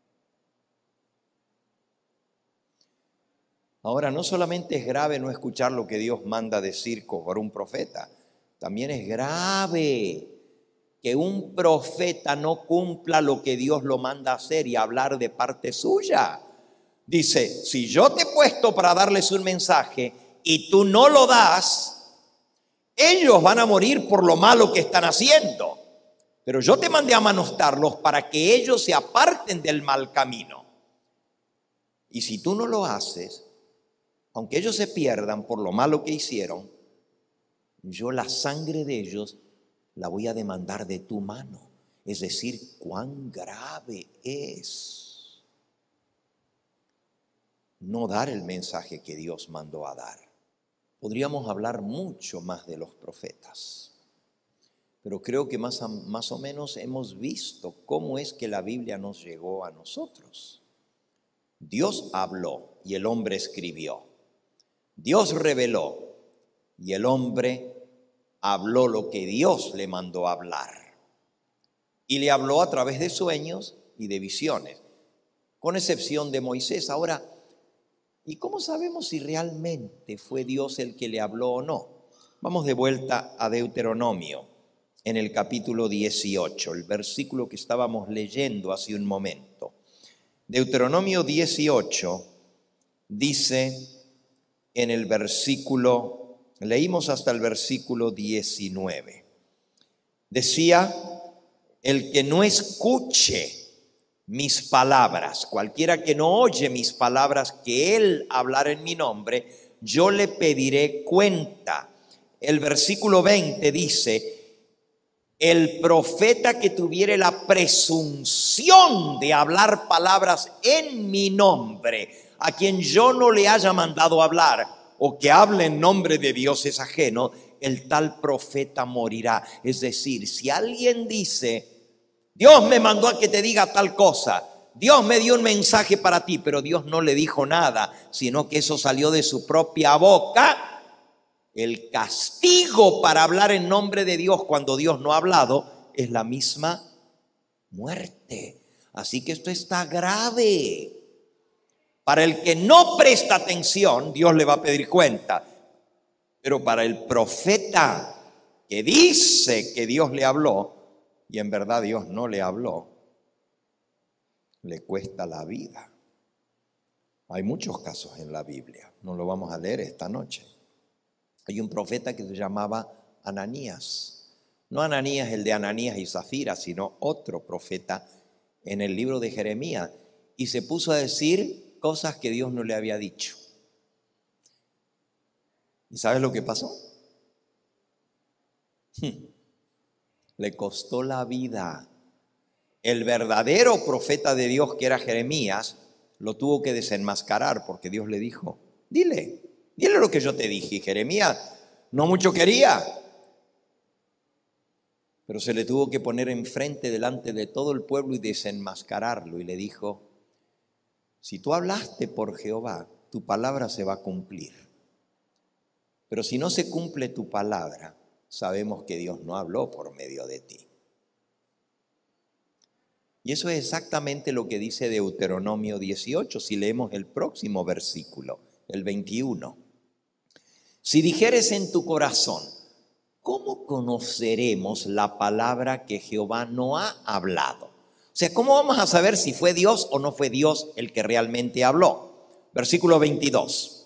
Ahora, no solamente es grave no escuchar lo que Dios manda decir por un profeta, también es grave que un profeta no cumpla lo que Dios lo manda hacer y hablar de parte suya. Dice, si yo te he puesto para darles un mensaje y tú no lo das, ellos van a morir por lo malo que están haciendo. Pero yo te mandé a amonestarlos para que ellos se aparten del mal camino. Y si tú no lo haces, aunque ellos se pierdan por lo malo que hicieron, yo la sangre de ellos la voy a demandar de tu mano. Es decir, cuán grave es no dar el mensaje que Dios mandó a dar. Podríamos hablar mucho más de los profetas, pero creo que más o menos hemos visto cómo es que la Biblia nos llegó a nosotros. Dios habló y el hombre escribió. Dios reveló y el hombre habló lo que Dios le mandó a hablar. Y le habló a través de sueños y de visiones, con excepción de Moisés. Ahora, ¿y cómo sabemos si realmente fue Dios el que le habló o no? Vamos de vuelta a Deuteronomio, en el capítulo 18, el versículo que estábamos leyendo hace un momento. Deuteronomio 18 dice en el versículo, leímos hasta el versículo 19. Decía, el que no escuche mis palabras, cualquiera que no oye mis palabras que él hablara en mi nombre, yo le pediré cuenta. El versículo 20 dice, el profeta que tuviere la presunción de hablar palabras en mi nombre, a quien yo no le haya mandado hablar, o que hable en nombre de dioses ajenos, el tal profeta morirá. Es decir, si alguien dice, Dios me mandó a que te diga tal cosa, Dios me dio un mensaje para ti, pero Dios no le dijo nada, sino que eso salió de su propia boca, el castigo para hablar en nombre de Dios cuando Dios no ha hablado es la misma muerte. Así que esto está grave. Para el que no presta atención, Dios le va a pedir cuenta. Pero para el profeta que dice que Dios le habló, y en verdad Dios no le habló, le cuesta la vida. Hay muchos casos en la Biblia, no lo vamos a leer esta noche. Hay un profeta que se llamaba Ananías. No Ananías el de Ananías y Zafira, sino otro profeta en el libro de Jeremías. Y se puso a decir cosas que Dios no le había dicho. ¿Y sabes lo que pasó? Le costó la vida. El verdadero profeta de Dios, que era Jeremías, lo tuvo que desenmascarar porque Dios le dijo, dile lo que yo te dije. Y Jeremías no mucho quería, pero se le tuvo que poner enfrente delante de todo el pueblo y desenmascararlo. Y le dijo, si tú hablaste por Jehová, tu palabra se va a cumplir. Pero si no se cumple tu palabra, sabemos que Dios no habló por medio de ti. Y eso es exactamente lo que dice Deuteronomio 18, si leemos el próximo versículo, el 21. Si dijeres en tu corazón, ¿cómo conoceremos la palabra que Jehová no ha hablado? O sea, ¿cómo vamos a saber si fue Dios o no fue Dios el que realmente habló? Versículo 22.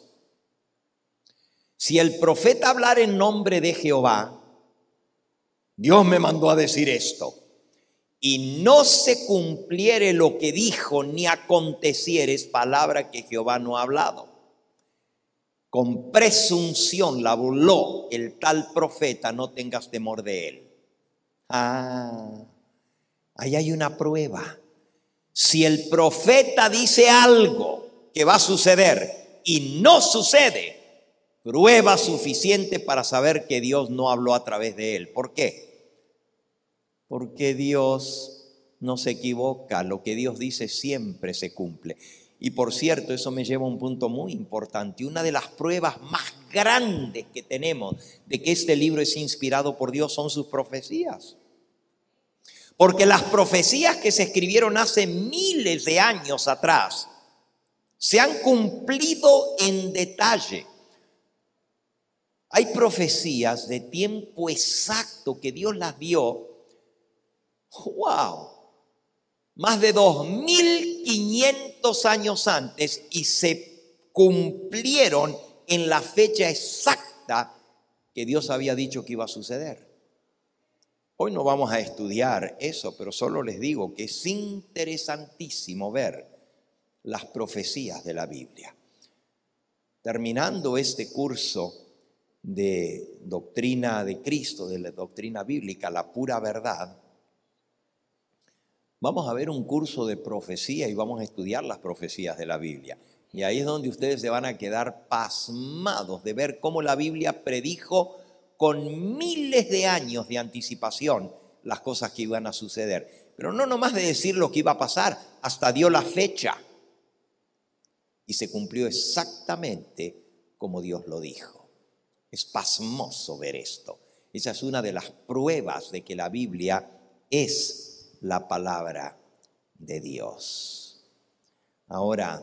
Si el profeta hablar en nombre de Jehová, Dios me mandó a decir esto, y no se cumpliere lo que dijo, ni aconteciere, es palabra que Jehová no ha hablado. Con presunción la burló el tal profeta, no tengas temor de él. Ahí hay una prueba. Si el profeta dice algo que va a suceder y no sucede, prueba suficiente para saber que Dios no habló a través de él. ¿Por qué? Porque Dios no se equivoca, lo que Dios dice siempre se cumple. Y por cierto, eso me lleva a un punto muy importante. Una de las pruebas más grandes que tenemos de que este libro es inspirado por Dios son sus profecías. Porque las profecías que se escribieron hace miles de años atrás se han cumplido en detalle. Hay profecías de tiempo exacto que Dios las dio. ¡Wow! Más de 2500 años antes y se cumplieron en la fecha exacta que Dios había dicho que iba a suceder. Hoy no vamos a estudiar eso, pero solo les digo que es interesantísimo ver las profecías de la Biblia. Terminando este curso de doctrina de Cristo, de la doctrina bíblica, la pura verdad, vamos a ver un curso de profecía y vamos a estudiar las profecías de la Biblia. Y ahí es donde ustedes se van a quedar pasmados de ver cómo la Biblia predijo con miles de años de anticipación las cosas que iban a suceder. Pero no nomás de decir lo que iba a pasar, hasta dio la fecha. Y se cumplió exactamente como Dios lo dijo. Es pasmoso ver esto. Esa es una de las pruebas de que la Biblia es la palabra de Dios. Ahora,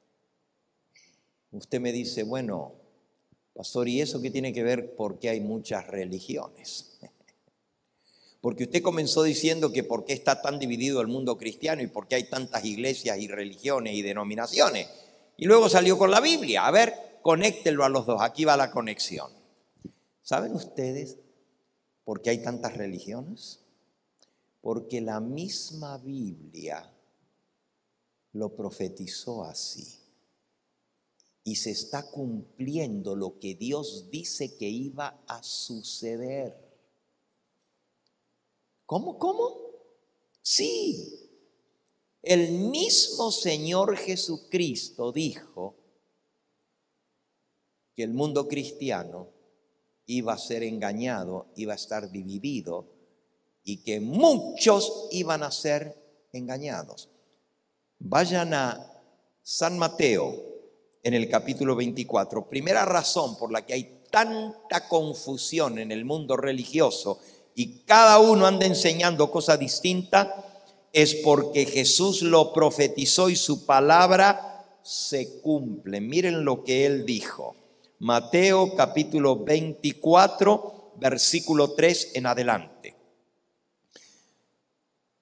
usted me dice, bueno, pastor, ¿y eso qué tiene que ver? Porque hay muchas religiones. Porque usted comenzó diciendo que por qué está tan dividido el mundo cristiano y por qué hay tantas iglesias y religiones y denominaciones. Y luego salió con la Biblia. A ver, conéctenlo a los dos. Aquí va la conexión. ¿Saben ustedes por qué hay tantas religiones? Porque la misma Biblia lo profetizó así. Y se está cumpliendo lo que Dios dice que iba a suceder. ¿Cómo? Sí. El mismo Señor Jesucristo dijo que el mundo cristiano iba a ser engañado, iba a estar dividido y que muchos iban a ser engañados. Vayan a San Mateo en el capítulo 24. Primera razón por la que hay tanta confusión en el mundo religioso y cada uno anda enseñando cosas distintas es porque Jesús lo profetizó y su palabra se cumple. Miren lo que él dijo. Mateo capítulo 24, versículo 3 en adelante.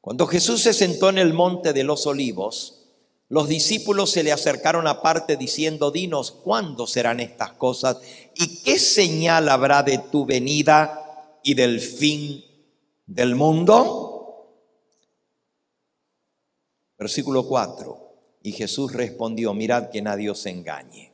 Cuando Jesús se sentó en el monte de los olivos, los discípulos se le acercaron aparte diciendo: dinos, ¿cuándo serán estas cosas? ¿Y qué señal habrá de tu venida y del fin del mundo? Versículo 4. Y Jesús respondió: mirad que nadie os engañe.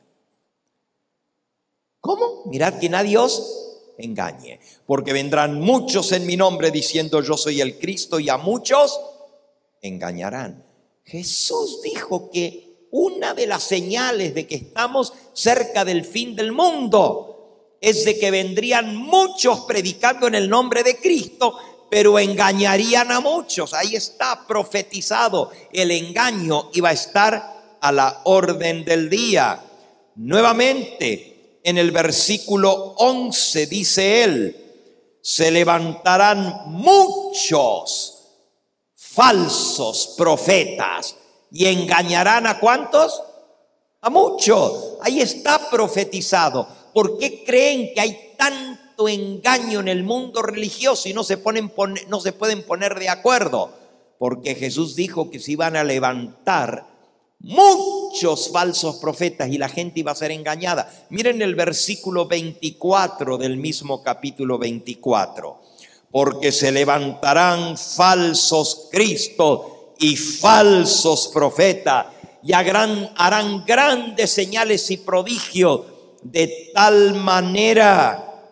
¿Cómo? Mirad que nadie os engañe, porque vendrán muchos en mi nombre diciendo: yo soy el Cristo, y a muchos engañarán. Jesús dijo que una de las señales de que estamos cerca del fin del mundo es de que vendrían muchos predicando en el nombre de Cristo, pero engañarían a muchos. Ahí está profetizado, el engaño iba a estar a la orden del día. Nuevamente, en el versículo 11 dice él: se levantarán muchos falsos profetas y engañarán ¿a cuántos? A muchos. Ahí está profetizado. ¿Por qué creen que hay tanto engaño en el mundo religioso y no se pueden poner de acuerdo? Porque Jesús dijo que se iban a levantar muchos falsos profetas y la gente iba a ser engañada. Miren el versículo 24 del mismo capítulo 24. Porque se levantarán falsos cristos y falsos profetas y harán grandes señales y prodigios, de tal manera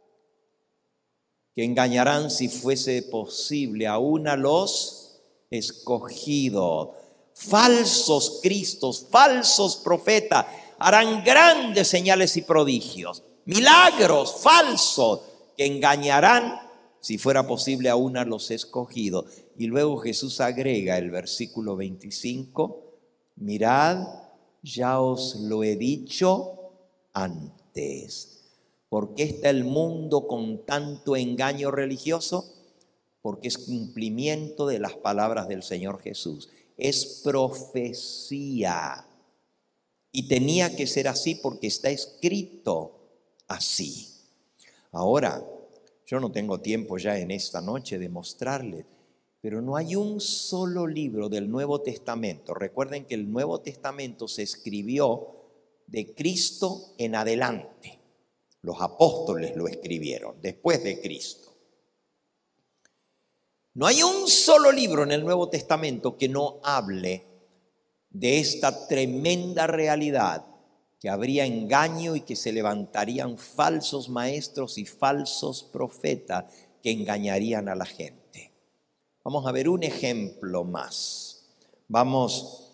que engañarán, si fuese posible, aún a los escogidos. Falsos cristos, falsos profetas, harán grandes señales y prodigios, milagros falsos que engañarán, si fuera posible, aún a los escogidos. Y luego Jesús agrega el versículo 25: mirad, ya os lo he dicho antes. ¿Por qué está el mundo con tanto engaño religioso? Porque es cumplimiento de las palabras del Señor Jesús. Es profecía. Y tenía que ser así porque está escrito así. Ahora, yo no tengo tiempo ya en esta noche de mostrarles, pero no hay un solo libro del Nuevo Testamento. Recuerden que el Nuevo Testamento se escribió de Cristo en adelante. Los apóstoles lo escribieron después de Cristo. No hay un solo libro en el Nuevo Testamento que no hable de esta tremenda realidad, que habría engaño y que se levantarían falsos maestros y falsos profetas que engañarían a la gente. Vamos a ver un ejemplo más. Vamos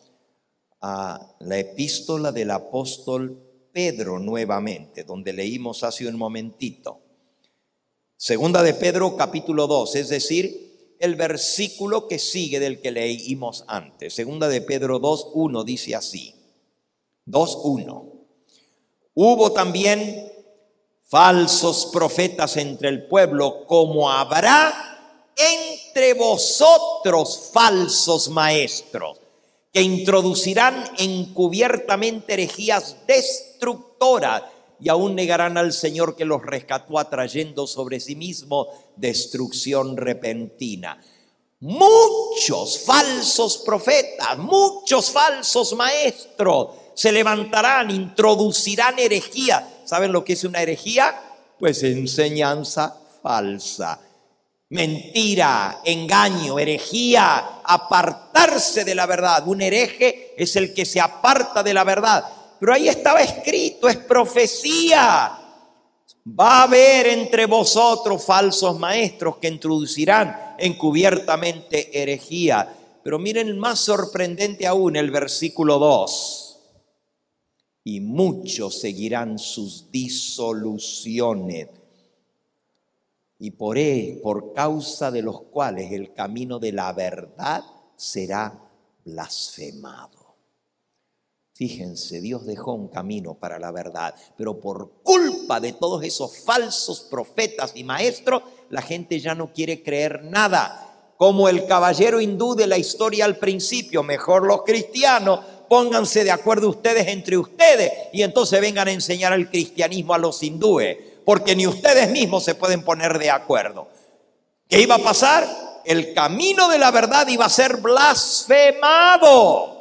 a la epístola del apóstol Pedro nuevamente, donde leímos hace un momentito. Segunda de Pedro capítulo 2, es decir, el versículo que sigue del que leímos antes. Segunda de Pedro 2:1 dice así. 2:1. Hubo también falsos profetas entre el pueblo, como habrá entre vosotros falsos maestros, que introducirán encubiertamente herejías destructoras y aún negarán al Señor que los rescató, atrayendo sobre sí mismo destrucción repentina. Muchos falsos profetas, muchos falsos maestros se levantarán, introducirán herejía. ¿Saben lo que es una herejía? Pues enseñanza falsa, mentira, engaño, herejía, apartarse de la verdad. Un hereje es el que se aparta de la verdad. Pero ahí estaba escrito, es profecía. Va a haber entre vosotros falsos maestros que introducirán encubiertamente herejía. Pero miren, más sorprendente aún el versículo 2. Y muchos seguirán sus disoluciones, y por causa de los cuales el camino de la verdad será blasfemado. Fíjense, Dios dejó un camino para la verdad, pero por culpa de todos esos falsos profetas y maestros, la gente ya no quiere creer nada. Como el caballero hindú de la historia al principio, mejor los cristianos, pónganse de acuerdo ustedes entre ustedes y entonces vengan a enseñar el cristianismo a los hindúes, porque ni ustedes mismos se pueden poner de acuerdo. ¿Qué iba a pasar? el camino de la verdad iba a ser blasfemado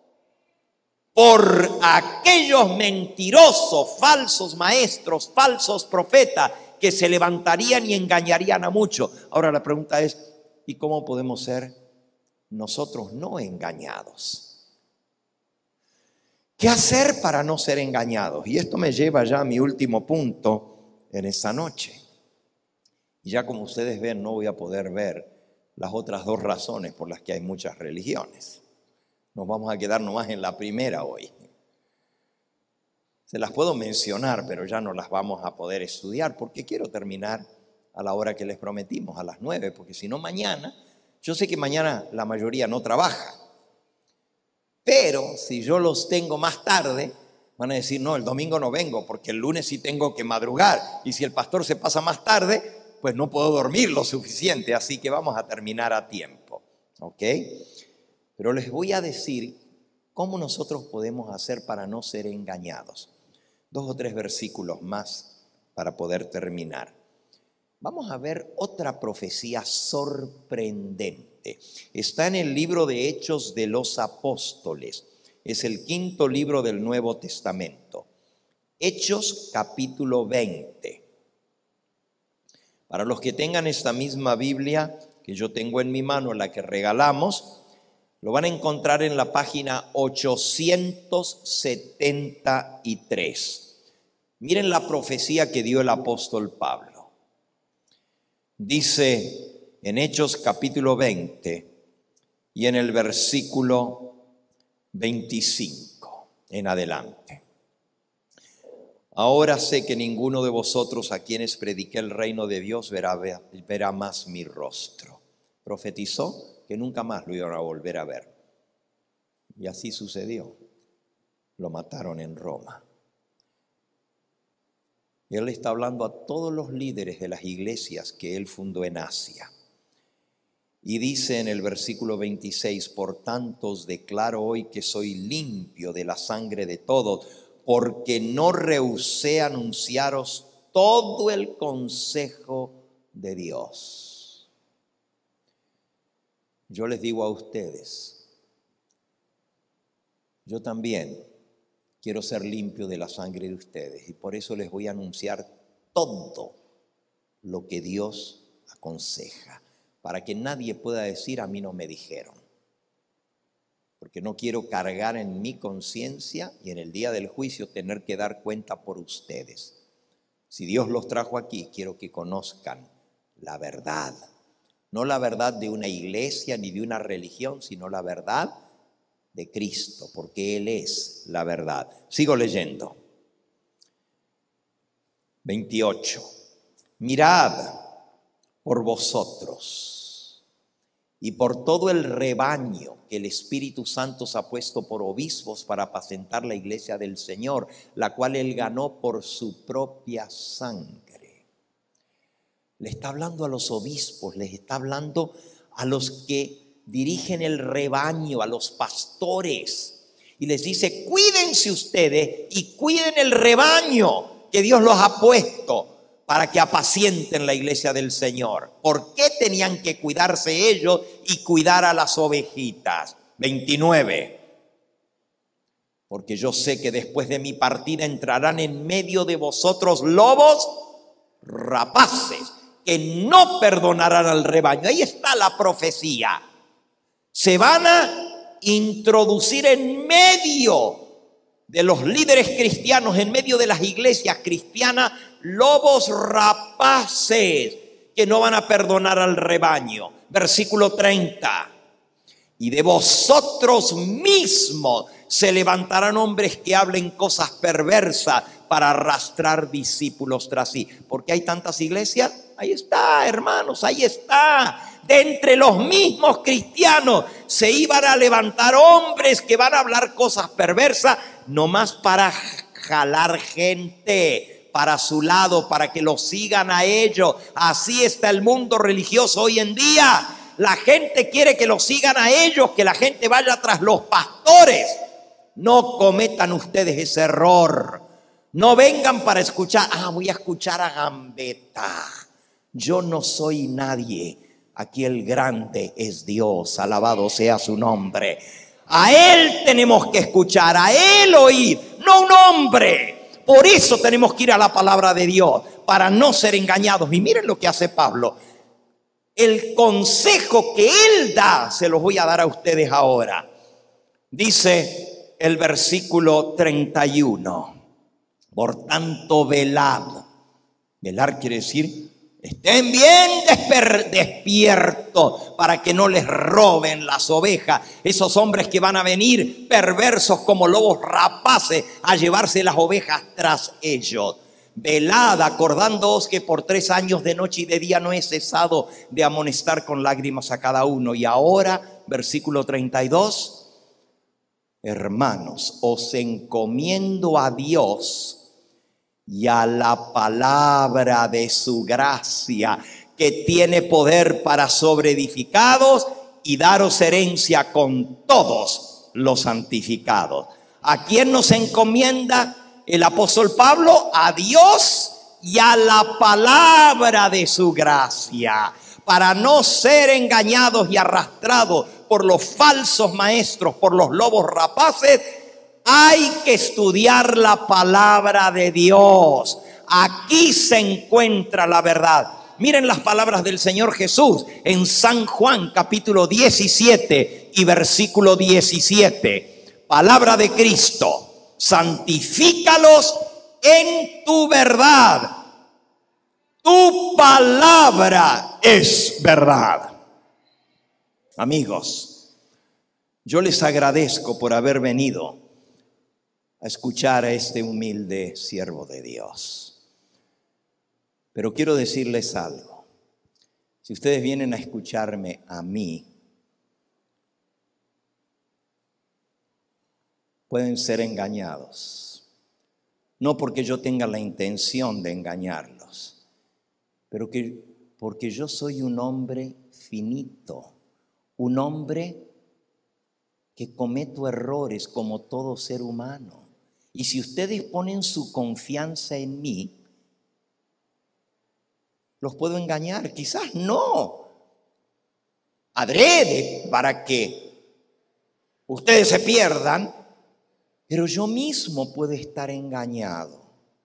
por aquellos mentirosos, falsos maestros, falsos profetas que se levantarían y engañarían a muchos. Ahora la pregunta es, ¿y cómo podemos ser nosotros no engañados? ¿Qué hacer para no ser engañados? Y esto me lleva ya a mi último punto en esta noche. Y ya como ustedes ven, no voy a poder ver las otras dos razones por las que hay muchas religiones. Nos vamos a quedar nomás en la primera hoy. Se las puedo mencionar, pero ya no las vamos a poder estudiar porque quiero terminar a la hora que les prometimos, a las 9, porque si no mañana, yo sé que mañana la mayoría no trabaja, pero si yo los tengo más tarde, van a decir, no, el domingo no vengo porque el lunes sí tengo que madrugar y si el pastor se pasa más tarde, pues no puedo dormir lo suficiente, así que vamos a terminar a tiempo, ¿ok? Pero les voy a decir cómo nosotros podemos hacer para no ser engañados. 2 o 3 versículos más para poder terminar. Vamos a ver otra profecía sorprendente. Está en el libro de Hechos de los Apóstoles. Es el 5º libro del Nuevo Testamento. Hechos capítulo 20. Para los que tengan esta misma Biblia que yo tengo en mi mano, la que regalamos, lo van a encontrar en la página 873. Miren la profecía que dio el apóstol Pablo. Dice en Hechos capítulo 20 y en el versículo 25 en adelante. Ahora sé que ninguno de vosotros a quienes prediqué el reino de Dios verá más mi rostro. Profetizó que nunca más lo iban a volver a ver. Y así sucedió. Lo mataron en Roma. Y él está hablando a todos los líderes de las iglesias que él fundó en Asia. Y dice en el versículo 26, por tanto os declaro hoy que soy limpio de la sangre de todos, porque no rehusé anunciaros todo el consejo de Dios. Yo les digo a ustedes, yo también quiero ser limpio de la sangre de ustedes y por eso les voy a anunciar todo lo que Dios aconseja, para que nadie pueda decir a mí no me dijeron. Porque no quiero cargar en mi conciencia y en el día del juicio tener que dar cuenta por ustedes. Si Dios los trajo aquí, quiero que conozcan la verdad. No la verdad de una iglesia ni de una religión, sino la verdad de Cristo, porque Él es la verdad. Sigo leyendo. 28. Mirad por vosotros y por todo el rebaño que el Espíritu Santo os ha puesto por obispos para apacentar la iglesia del Señor, la cual Él ganó por su propia sangre. Le está hablando a los obispos, les está hablando a los que dirigen el rebaño, a los pastores, y les dice, cuídense ustedes y cuiden el rebaño que Dios los ha puesto para que apacienten la iglesia del Señor. ¿Por qué tenían que cuidarse ellos y cuidar a las ovejitas? 29. Porque yo sé que después de mi partida entrarán en medio de vosotros lobos rapaces que no perdonarán al rebaño. Ahí está la profecía. Se van a introducir en medio de los líderes cristianos, en medio de las iglesias cristianas, lobos rapaces que no van a perdonar al rebaño. Versículo 30. Y de vosotros mismos se levantarán hombres que hablen cosas perversas para arrastrar discípulos tras sí. ¿Por qué hay tantas iglesias? Ahí está, hermanos, ahí está. De entre los mismos cristianos se iban a levantar hombres que van a hablar cosas perversas, nomás para jalar gente para su lado, para que los sigan a ellos. Así está el mundo religioso hoy en día. La gente quiere que los sigan a ellos, que la gente vaya tras los pastores. No cometan ustedes ese error. No vengan para escuchar, voy a escuchar a Gambetta. Yo no soy nadie Aquí el grande es Dios, alabado sea su nombre. A Él tenemos que escuchar, a Él oír, no un hombre. Por eso tenemos que ir a la palabra de Dios, para no ser engañados. Y miren lo que hace Pablo. El consejo que él da, se los voy a dar a ustedes ahora. Dice el versículo 31. Por tanto, velad. Velar quiere decir, estén bien despiertos para que no les roben las ovejas. Esos hombres que van a venir perversos como lobos rapaces a llevarse las ovejas tras ellos. Velad, acordándoos que por 3 años de noche y de día no he cesado de amonestar con lágrimas a cada uno. Y ahora, versículo 32, hermanos, os encomiendo a Dios y a la palabra de su gracia, que tiene poder para sobreedificados y daros herencia con todos los santificados. ¿A quién nos encomienda el apóstol Pablo? A Dios y a la palabra de su gracia, para no ser engañados y arrastrados por los falsos maestros, por los lobos rapaces. Hay que estudiar la palabra de Dios. Aquí se encuentra la verdad. Miren las palabras del Señor Jesús en San Juan capítulo 17 y versículo 17. Palabra de Cristo. Santifícalos en tu verdad. Tu palabra es verdad. Amigos, yo les agradezco por haber venido a escuchar a este humilde siervo de Dios. Pero quiero decirles algo. Si ustedes vienen a escucharme a mí, pueden ser engañados. No porque yo tenga la intención de engañarlos, pero porque yo soy un hombre finito, un hombre que cometo errores como todo ser humano. Y si ustedes ponen su confianza en mí, ¿los puedo engañar? Quizás no. Adrede para que ustedes se pierdan, pero yo mismo puedo estar engañado.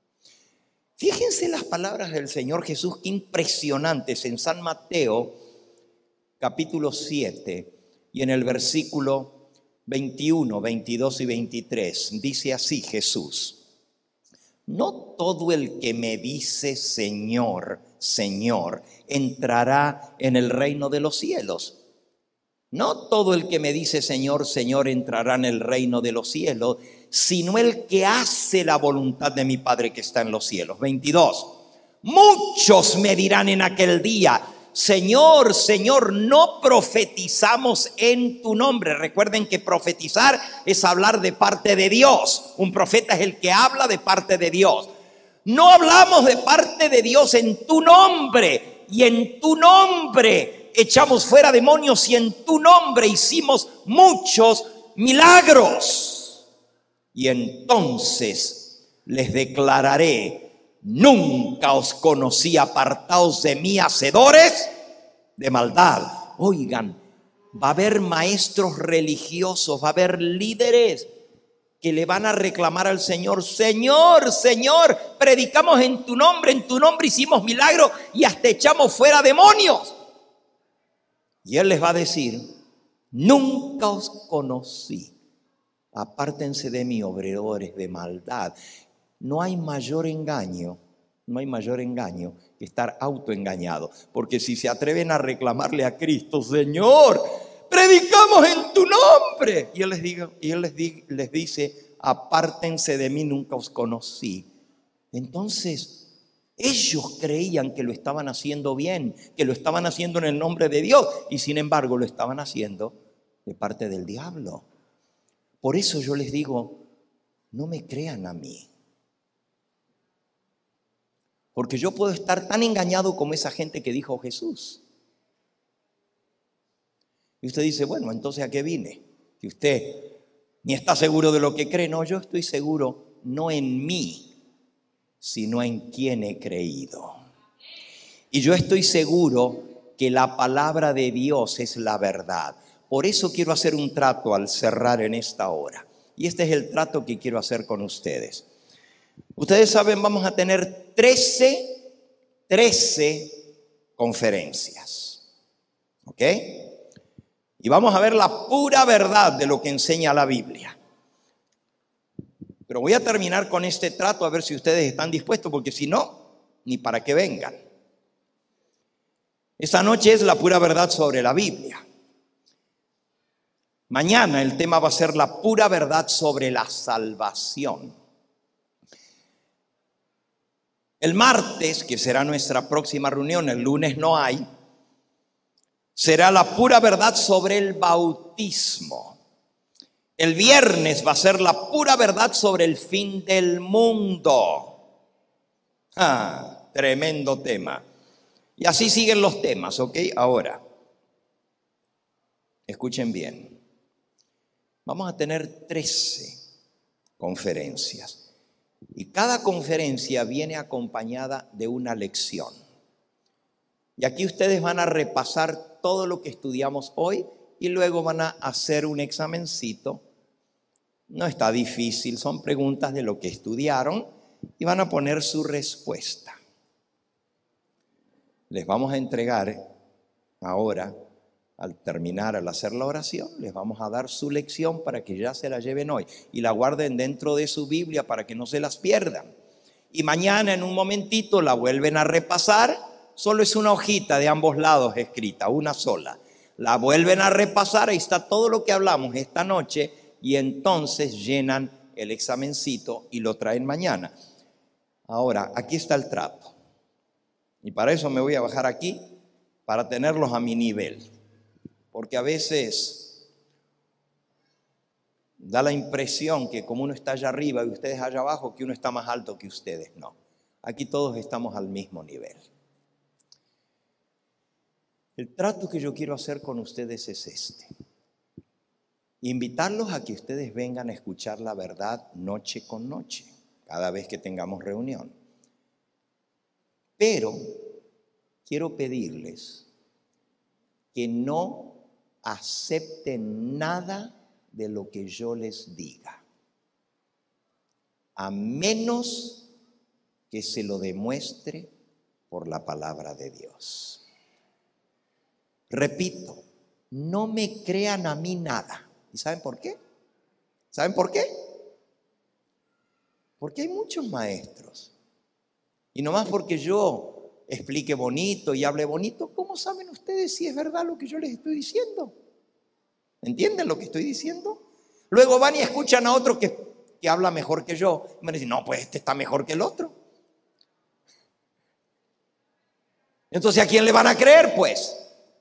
Fíjense las palabras del Señor Jesús, qué impresionantes, en San Mateo, capítulo 7, y en el versículo 21, 22 y 23, dice así Jesús: no todo el que me dice Señor, Señor, entrará en el reino de los cielos. No todo el que me dice Señor, Señor, entrará en el reino de los cielos, sino el que hace la voluntad de mi Padre que está en los cielos. 22. Muchos me dirán en aquel día: Señor, Señor, no profetizamos en tu nombre. Recuerden que profetizar es hablar de parte de Dios. Un profeta es el que habla de parte de Dios. No hablamos de parte de Dios en tu nombre, y en tu nombre echamos fuera demonios, y en tu nombre hicimos muchos milagros. Y entonces les declararé: nunca os conocí, apartaos de mí, hacedores de maldad. Oigan, va a haber maestros religiosos, va a haber líderes que le van a reclamar al Señor: Señor, Señor, predicamos en tu nombre hicimos milagros y hasta echamos fuera demonios. Y Él les va a decir: nunca os conocí, apártense de mí, obradores de maldad. No hay mayor engaño que estar autoengaño, porque si se atreven a reclamarle a Cristo: Señor, predicamos en tu nombre, y Él les dice: apártense de mí, nunca os conocí. Entonces ellos creían que lo estaban haciendo bien, que lo estaban haciendo en el nombre de Dios, y sin embargo lo estaban haciendo de parte del diablo. Por eso yo les digo: no me crean a mí, porque yo puedo estar tan engañado como esa gente que dijo Jesús. Y usted dice: bueno, entonces ¿a qué vine? Si usted ni está seguro de lo que cree. No, yo estoy seguro, no en mí, sino en quien he creído. Y yo estoy seguro que la palabra de Dios es la verdad. Por eso quiero hacer un trato al cerrar en esta hora. Y este es el trato que quiero hacer con ustedes. Ustedes saben, vamos a tener 13 conferencias. ¿Ok? Y vamos a ver la pura verdad de lo que enseña la Biblia. Pero voy a terminar con este trato a ver si ustedes están dispuestos, porque si no, ni para qué vengan. Esta noche es la pura verdad sobre la Biblia. Mañana el tema va a ser la pura verdad sobre la salvación. El martes, que será nuestra próxima reunión, el lunes no hay, será la pura verdad sobre el bautismo. El viernes va a ser la pura verdad sobre el fin del mundo. Tremendo tema. Y así siguen los temas, ¿ok? Ahora, escuchen bien. Vamos a tener 13 conferencias. Y cada conferencia viene acompañada de una lección. Y aquí ustedes van a repasar todo lo que estudiamos hoy y luego van a hacer un examencito. No está difícil, son preguntas de lo que estudiaron y van a poner su respuesta. Les vamos a entregar ahora, al terminar, al hacer la oración, les vamos a dar su lección para que ya se la lleven hoy y la guarden dentro de su Biblia para que no se las pierdan. Y mañana en un momentito la vuelven a repasar. Solo es una hojita de ambos lados escrita, una sola. La vuelven a repasar, ahí está todo lo que hablamos esta noche y entonces llenan el examencito y lo traen mañana. Ahora, aquí está el trato. Y para eso me voy a bajar aquí, para tenerlos a mi nivel. Porque a veces da la impresión que como uno está allá arriba y ustedes allá abajo, que uno está más alto que ustedes. No, aquí todos estamos al mismo nivel. El trato que yo quiero hacer con ustedes es este. Invitarlos a que ustedes vengan a escuchar la verdad noche con noche, cada vez que tengamos reunión. Pero quiero pedirles que no acepten nada de lo que yo les diga, a menos que se lo demuestre por la palabra de Dios. Repito, no me crean a mí nada. ¿Y saben por qué? ¿Saben por qué? Porque hay muchos maestros. Y nomás porque yo explique bonito y hable bonito, ¿cómo saben ustedes si es verdad lo que yo les estoy diciendo? ¿Entienden lo que estoy diciendo? Luego van y escuchan a otro que habla mejor que yo. Y me dicen, no, pues este está mejor que el otro. Entonces, ¿a quién le van a creer, pues?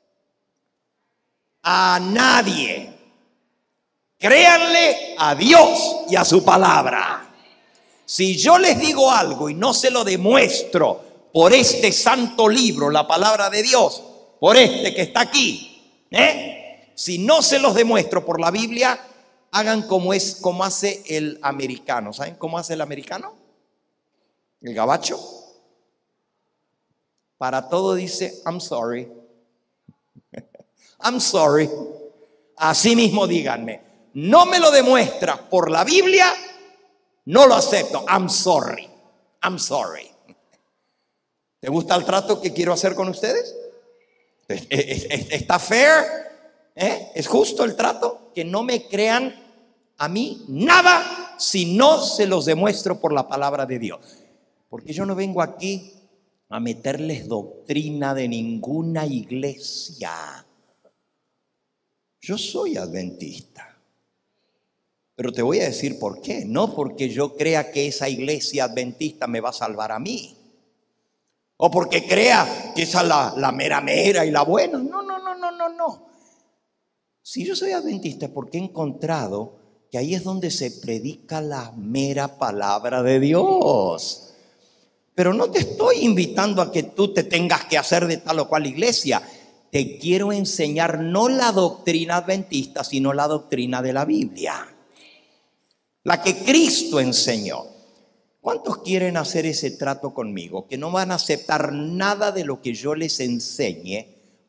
A nadie. Créanle a Dios y a su palabra. Si yo les digo algo y no se lo demuestro por este santo libro, la palabra de Dios, por este que está aquí, si no se los demuestro por la Biblia, hagan como hace el americano. ¿Saben cómo hace el americano? El gabacho. Para todo dice, I'm sorry. I'm sorry. Así mismo díganme. No me lo demuestra por la Biblia, no lo acepto. I'm sorry. I'm sorry. ¿Te gusta el trato que quiero hacer con ustedes? ¿Está fair? ¿Es justo el trato? Que no me crean a mí nada si no se los demuestro por la palabra de Dios. Porque yo no vengo aquí a meterles doctrina de ninguna iglesia. Yo soy adventista. Pero te voy a decir por qué. No porque yo crea que esa iglesia adventista me va a salvar a mí. O porque crea que esa es la mera mera y la buena. No. Si yo soy adventista es porque he encontrado que ahí es donde se predica la mera palabra de Dios. Pero no te estoy invitando a que tú te tengas que hacer de tal o cual iglesia. Te quiero enseñar no la doctrina adventista, sino la doctrina de la Biblia. La que Cristo enseñó. ¿Cuántos quieren hacer ese trato conmigo? Que no van a aceptar nada de lo que yo les enseñe,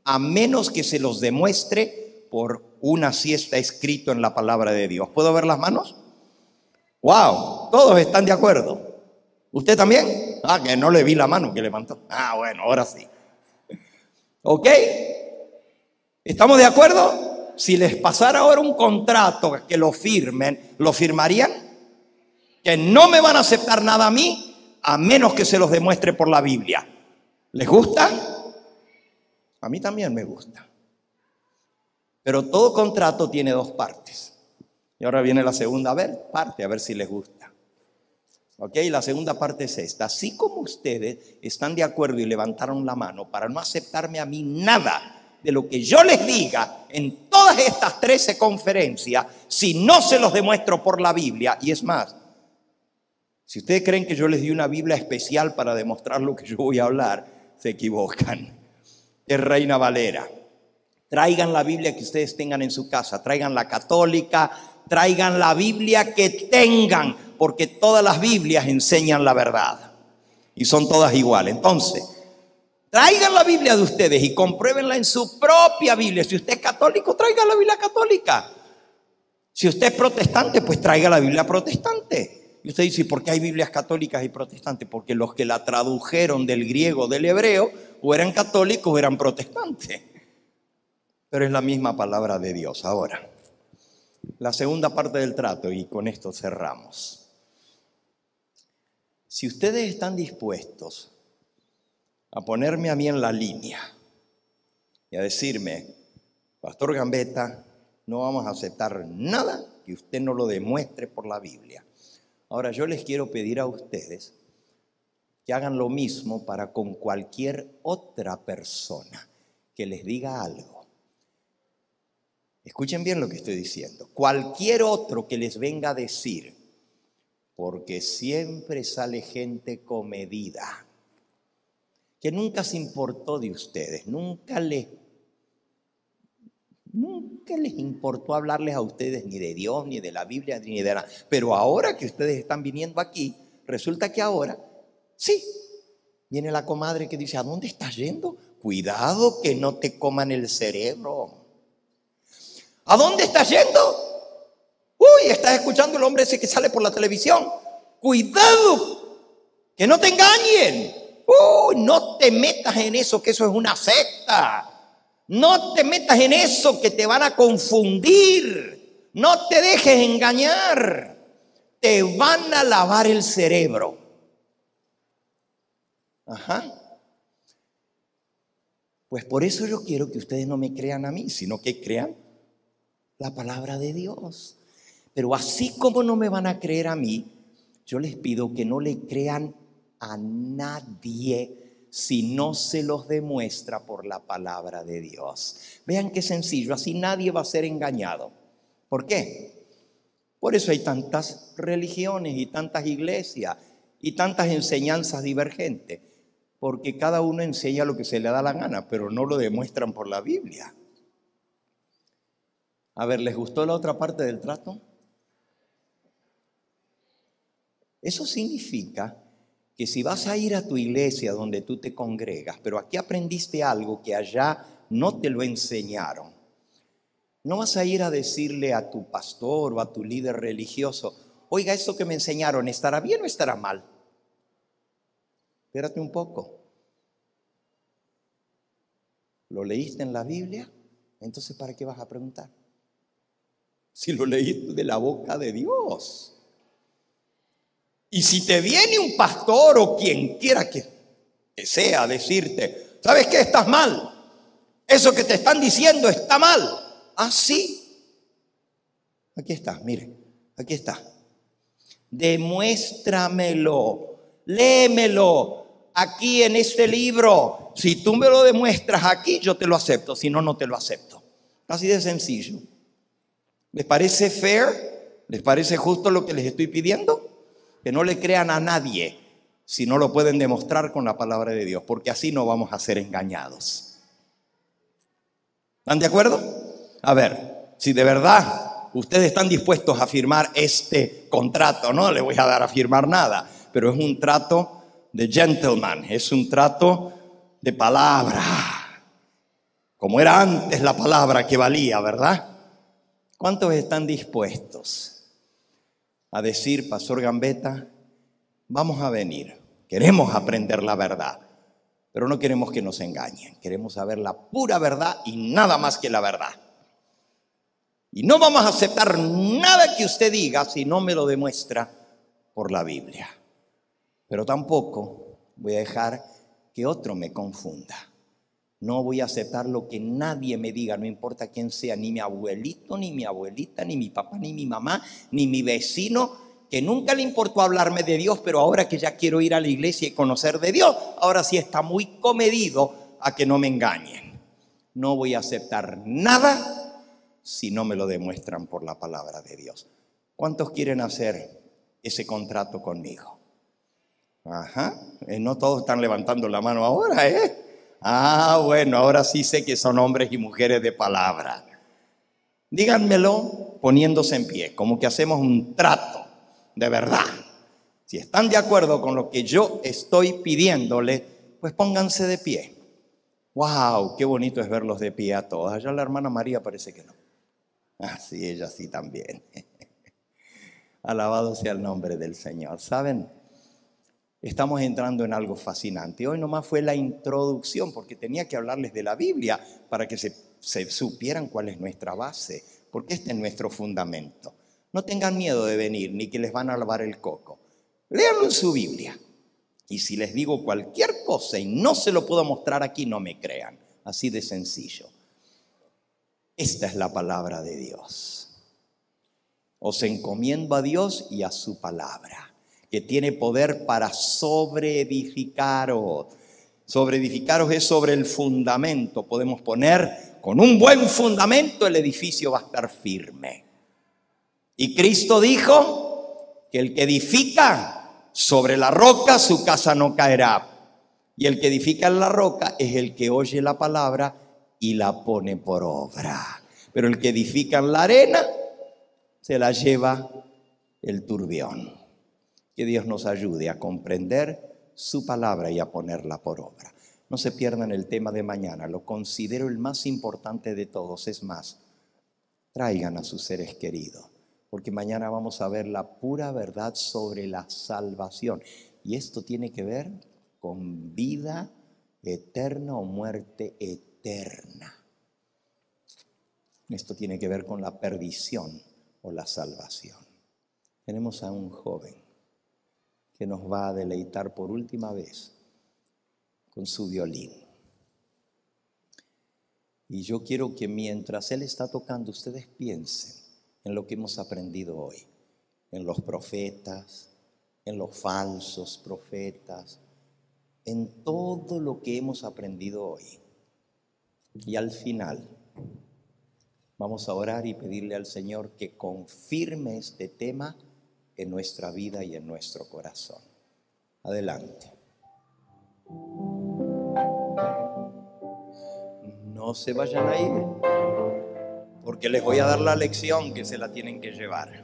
a menos que se los demuestre por una si está escrito en la palabra de Dios. ¿Puedo ver las manos? ¡Wow! Todos están de acuerdo. ¿Usted también? Ah, que no le vi la mano que levantó. Ah, bueno, ahora sí. ¿Ok? ¿Estamos de acuerdo? Si les pasara ahora un contrato que lo firmen, ¿lo firmarían? Que no me van a aceptar nada a mí, a menos que se los demuestre por la Biblia. ¿Les gusta? A mí también me gusta. Pero todo contrato tiene dos partes. Y ahora viene la segunda parte, a ver si les gusta. ¿Ok? La segunda parte es esta. Así como ustedes están de acuerdo y levantaron la mano para no aceptarme a mí nada de lo que yo les diga en todas estas 13 conferencias, si no se los demuestro por la Biblia. Y es más, si ustedes creen que yo les di una Biblia especial para demostrar lo que yo voy a hablar, se equivocan. Es Reina Valera. Traigan la Biblia que ustedes tengan en su casa, traigan la católica, traigan la Biblia que tengan, porque todas las Biblias enseñan la verdad y son todas iguales. Entonces, traigan la Biblia de ustedes y compruébenla en su propia Biblia. Si usted es católico, traiga la Biblia católica. Si usted es protestante, pues traiga la Biblia protestante. Y usted dice, ¿por qué hay Biblias católicas y protestantes? Porque los que la tradujeron del griego o del hebreo o eran católicos o eran protestantes. Pero es la misma palabra de Dios. Ahora, la segunda parte del trato, y con esto cerramos. Si ustedes están dispuestos a ponerme a mí en la línea y a decirme, Pastor Gambetta, no vamos a aceptar nada que usted no lo demuestre por la Biblia. Ahora yo les quiero pedir a ustedes que hagan lo mismo para con cualquier otra persona que les diga algo. Escuchen bien lo que estoy diciendo. Cualquier otro que les venga a decir, porque siempre sale gente comedida, que nunca se importó de ustedes, nunca les importó hablarles a ustedes ni de Dios, ni de la Biblia, ni de nada. Pero ahora que ustedes están viniendo aquí, resulta que ahora, sí, viene la comadre que dice, ¿a dónde estás yendo? Cuidado que no te coman el cerebro. ¿A dónde estás yendo? Uy, estás escuchando el hombre ese que sale por la televisión. Cuidado, que no te engañen. Uy, no te metas en eso, que eso es una secta. No te metas en eso, que te van a confundir. No te dejes engañar. Te van a lavar el cerebro. Ajá. Pues por eso yo quiero que ustedes no me crean a mí, sino que crean la palabra de Dios. Pero así como no me van a creer a mí, yo les pido que no le crean a nadie si no se los demuestra por la palabra de Dios. Vean qué sencillo, así nadie va a ser engañado. ¿Por qué? Por eso hay tantas religiones y tantas iglesias y tantas enseñanzas divergentes, porque cada uno enseña lo que se le da la gana, pero no lo demuestran por la Biblia. A ver, ¿les gustó la otra parte del trato? Eso significa que si vas a ir a tu iglesia donde tú te congregas, pero aquí aprendiste algo que allá no te lo enseñaron, no vas a ir a decirle a tu pastor o a tu líder religioso, oiga, esto que me enseñaron, ¿estará bien o estará mal? Espérate un poco. ¿Lo leíste en la Biblia? Entonces, ¿para qué vas a preguntar? Si lo leíste de la boca de Dios. Y si te viene un pastor o quien quiera que sea a decirte, ¿sabes qué? Estás mal. Eso que te están diciendo está mal. Ah, sí. Aquí está, mire, aquí está. Demuéstramelo, léemelo aquí en este libro. Si tú me lo demuestras aquí, yo te lo acepto. Si no, no te lo acepto. Así de sencillo. ¿Les parece fair? ¿Les parece justo lo que les estoy pidiendo? Que no le crean a nadie si no lo pueden demostrar con la palabra de Dios, porque así no vamos a ser engañados. ¿Están de acuerdo? A ver, si de verdad ustedes están dispuestos a firmar este contrato, no le voy a dar a firmar nada, pero es un trato de gentleman, es un trato de palabra. como era antes la palabra que valía, ¿verdad? ¿Cuántos están dispuestos a decir, Pastor Gambetta, vamos a venir, queremos aprender la verdad, pero no queremos que nos engañen, queremos saber la pura verdad y nada más que la verdad? Y no vamos a aceptar nada que usted diga si no me lo demuestra por la Biblia. Pero tampoco voy a dejar que otro me confunda. No voy a aceptar lo que nadie me diga, no importa quién sea, ni mi abuelito, ni mi abuelita, ni mi papá, ni mi mamá, ni mi vecino, que nunca le importó hablarme de Dios, pero ahora que ya quiero ir a la iglesia y conocer de Dios, ahora sí está muy comedido a que no me engañen. No voy a aceptar nada si no me lo demuestran por la palabra de Dios. ¿Cuántos quieren hacer ese contrato conmigo? Ajá, no todos están levantando la mano ahora, ¿eh? Ah, bueno, ahora sí sé que son hombres y mujeres de palabra. Díganmelo poniéndose en pie, como que hacemos un trato de verdad. Si están de acuerdo con lo que yo estoy pidiéndole, pues pónganse de pie. ¡Wow! Qué bonito es verlos de pie a todos. Allá la hermana María parece que no. Ah, sí, ella sí también. Alabado sea el nombre del Señor. ¿Saben? Estamos entrando en algo fascinante. Hoy nomás fue la introducción porque tenía que hablarles de la Biblia para que se supieran cuál es nuestra base, porque este es nuestro fundamento. No tengan miedo de venir ni que les van a lavar el coco. Léanlo en su Biblia. Y si les digo cualquier cosa y no se lo puedo mostrar aquí, no me crean. Así de sencillo. Esta es la palabra de Dios. Os encomiendo a Dios y a su palabra, que tiene poder para sobreedificaros. Sobreedificaros es sobre el fundamento. Podemos poner con un buen fundamento, el edificio va a estar firme. Y Cristo dijo que el que edifica sobre la roca, su casa no caerá. Y el que edifica en la roca es el que oye la palabra y la pone por obra. Pero el que edifica en la arena, se la lleva el turbión. Que Dios nos ayude a comprender su palabra y a ponerla por obra. No se pierdan el tema de mañana, lo considero el más importante de todos. Es más, traigan a sus seres queridos, porque mañana vamos a ver la pura verdad sobre la salvación. Y esto tiene que ver con vida eterna o muerte eterna. Esto tiene que ver con la perdición o la salvación. Tenemos a un joven que nos va a deleitar por última vez con su violín. Y yo quiero que mientras él está tocando, ustedes piensen en lo que hemos aprendido hoy, en los profetas, en los falsos profetas, en todo lo que hemos aprendido hoy. Y al final vamos a orar y pedirle al Señor que confirme este tema en nuestra vida y en nuestro corazón. Adelante. No se vayan a ir, porque les voy a dar la lección que se la tienen que llevar.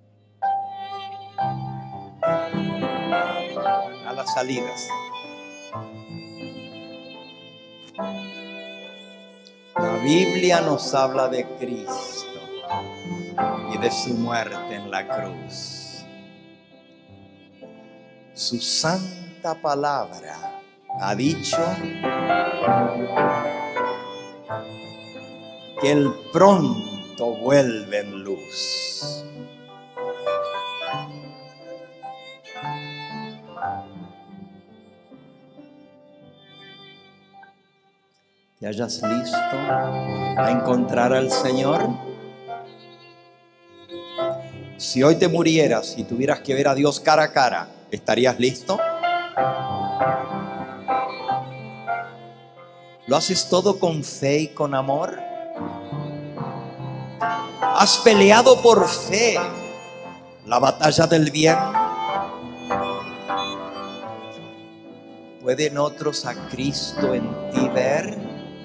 A las salidas. La Biblia nos habla de Cristo y de su muerte en la cruz. Su santa palabra ha dicho que Él pronto vuelve en luz. ¿Ya hayas listo a encontrar al Señor? Si hoy te murieras y tuvieras que ver a Dios cara a cara, ¿estarías listo? ¿Lo haces todo con fe y con amor? ¿Has peleado por fe la batalla del bien? ¿Pueden otros a Cristo en ti ver?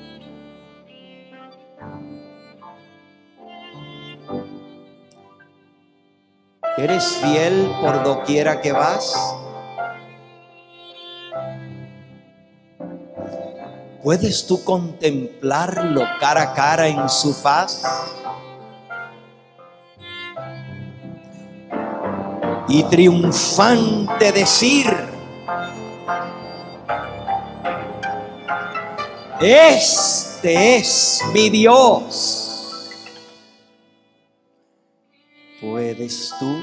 ¿Eres fiel por doquiera que vas? ¿Puedes tú contemplarlo cara a cara en su faz? Y triunfante decir: este es mi Dios. ¿Puedes tú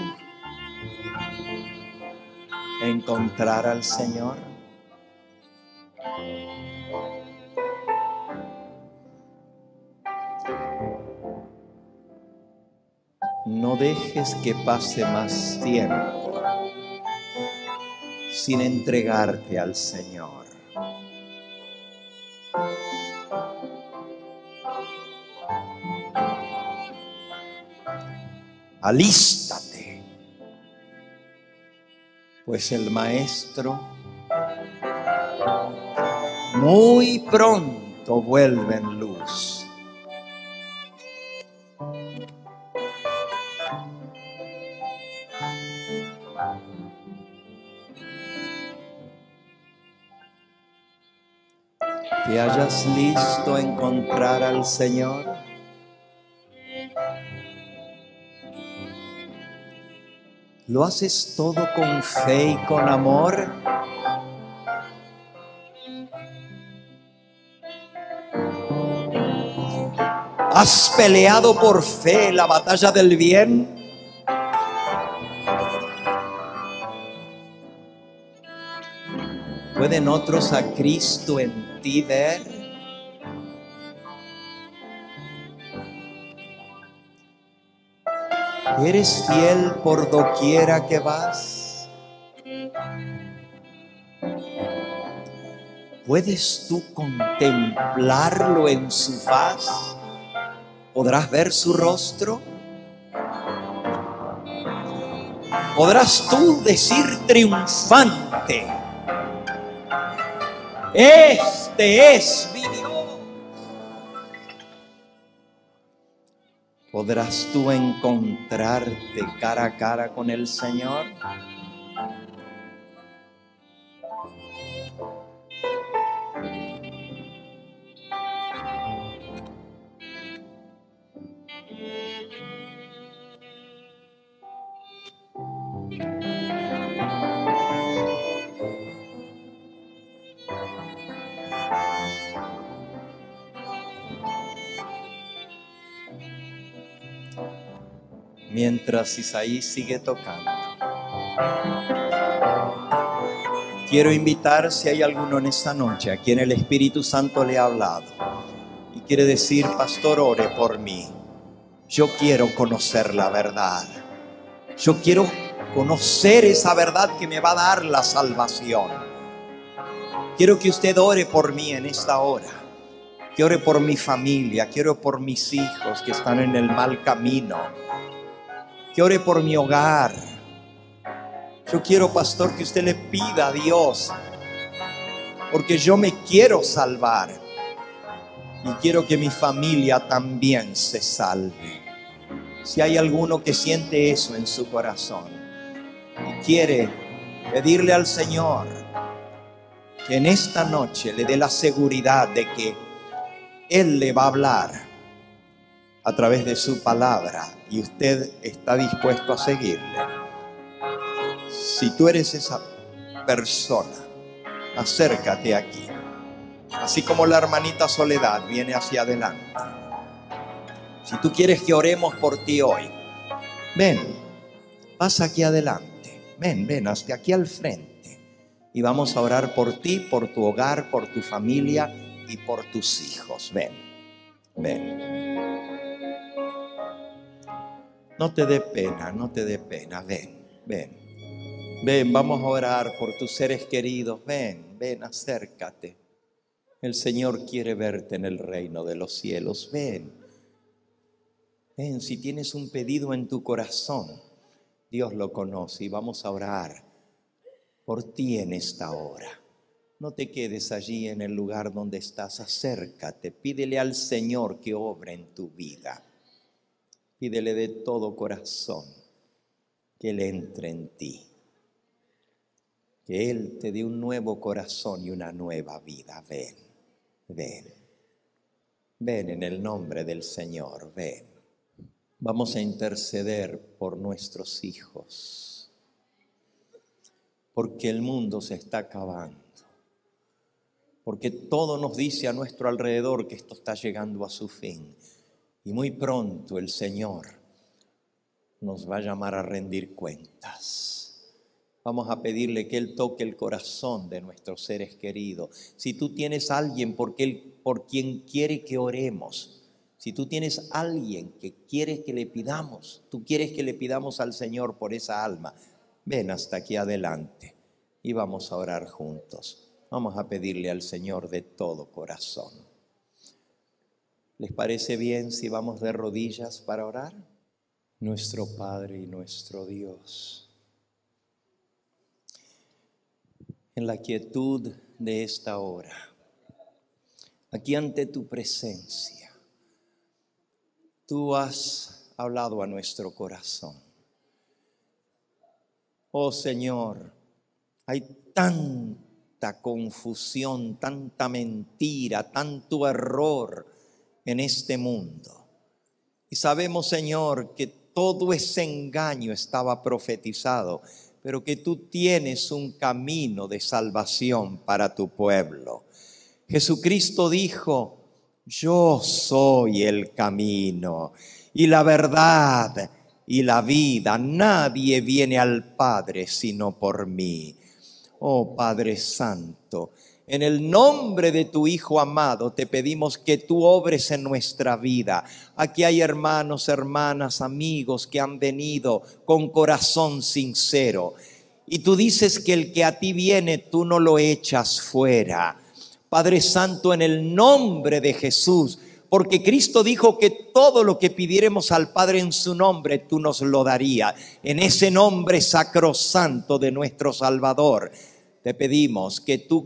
encontrar al Señor? No dejes que pase más tiempo sin entregarte al Señor. Alístate, pues el Maestro muy pronto vuelve en luz. ¿Te hayas listo a encontrar al Señor? ¿Lo haces todo con fe y con amor? ¿Has peleado por fe la batalla del bien? ¿Pueden otros a Cristo en ti ver? ¿Eres fiel por doquiera que vas? ¿Puedes tú contemplarlo en su faz? ¿Podrás ver su rostro? ¿Podrás tú decir triunfante: este es mi Dios? ¿Podrás tú encontrarte cara a cara con el Señor? Mientras Isaí sigue tocando, quiero invitar, si hay alguno en esta noche a quien el Espíritu Santo le ha hablado y quiere decir: pastor, ore por mí. Yo quiero conocer la verdad. Yo quiero conocer esa verdad que me va a dar la salvación. Quiero que usted ore por mí en esta hora. Que ore por mi familia, que ore por mis hijos que están en el mal camino. Que ore por mi hogar. Yo quiero, pastor, que usted le pida a Dios, porque yo me quiero salvar y quiero que mi familia también se salve. Si hay alguno que siente eso en su corazón y quiere pedirle al Señor que en esta noche le dé la seguridad de que Él le va a hablar a través de su palabra y usted está dispuesto a seguirle. Si tú eres esa persona, acércate aquí. Así como la hermanita Soledad viene hacia adelante. Si tú quieres que oremos por ti hoy, ven, pasa aquí adelante. Ven, hasta aquí al frente. Y vamos a orar por ti, por tu hogar, por tu familia y por tus hijos. Ven. No te dé pena, ven, vamos a orar por tus seres queridos. Ven, acércate. El Señor quiere verte en el reino de los cielos. Ven, si tienes un pedido en tu corazón, Dios lo conoce y vamos a orar por ti en esta hora. No te quedes allí en el lugar donde estás, acércate, pídele al Señor que obre en tu vida. Pídele de todo corazón que Él entre en ti, que Él te dé un nuevo corazón y una nueva vida. ven. Ven en el nombre del Señor, ven. Vamos a interceder por nuestros hijos, porque el mundo se está acabando, porque todo nos dice a nuestro alrededor que esto está llegando a su fin. Y muy pronto el Señor nos va a llamar a rendir cuentas. Vamos a pedirle que Él toque el corazón de nuestros seres queridos. Si tú tienes a alguien por quien quiere que oremos, si tú tienes a alguien que quieres que le pidamos, tú quieres que le pidamos al Señor por esa alma, ven hasta aquí adelante y vamos a orar juntos. Vamos a pedirle al Señor de todo corazón. ¿Les parece bien si vamos de rodillas para orar? Nuestro Padre y nuestro Dios, en la quietud de esta hora, aquí ante tu presencia, tú has hablado a nuestro corazón. Oh Señor, hay tanta confusión, tanta mentira, tanto error en este mundo. Y sabemos, Señor, que todo ese engaño estaba profetizado, pero que tú tienes un camino de salvación para tu pueblo. Jesucristo dijo: yo soy el camino y la verdad y la vida. Nadie viene al Padre sino por mí. Oh Padre Santo, en el nombre de tu Hijo amado te pedimos que tú obres en nuestra vida. Aquí hay hermanos, hermanas, amigos que han venido con corazón sincero. Y tú dices que el que a ti viene tú no lo echas fuera. Padre Santo, en el nombre de Jesús, porque Cristo dijo que todo lo que pidiéramos al Padre en su nombre tú nos lo darías. En ese nombre sacrosanto de nuestro Salvador, te pedimos que tú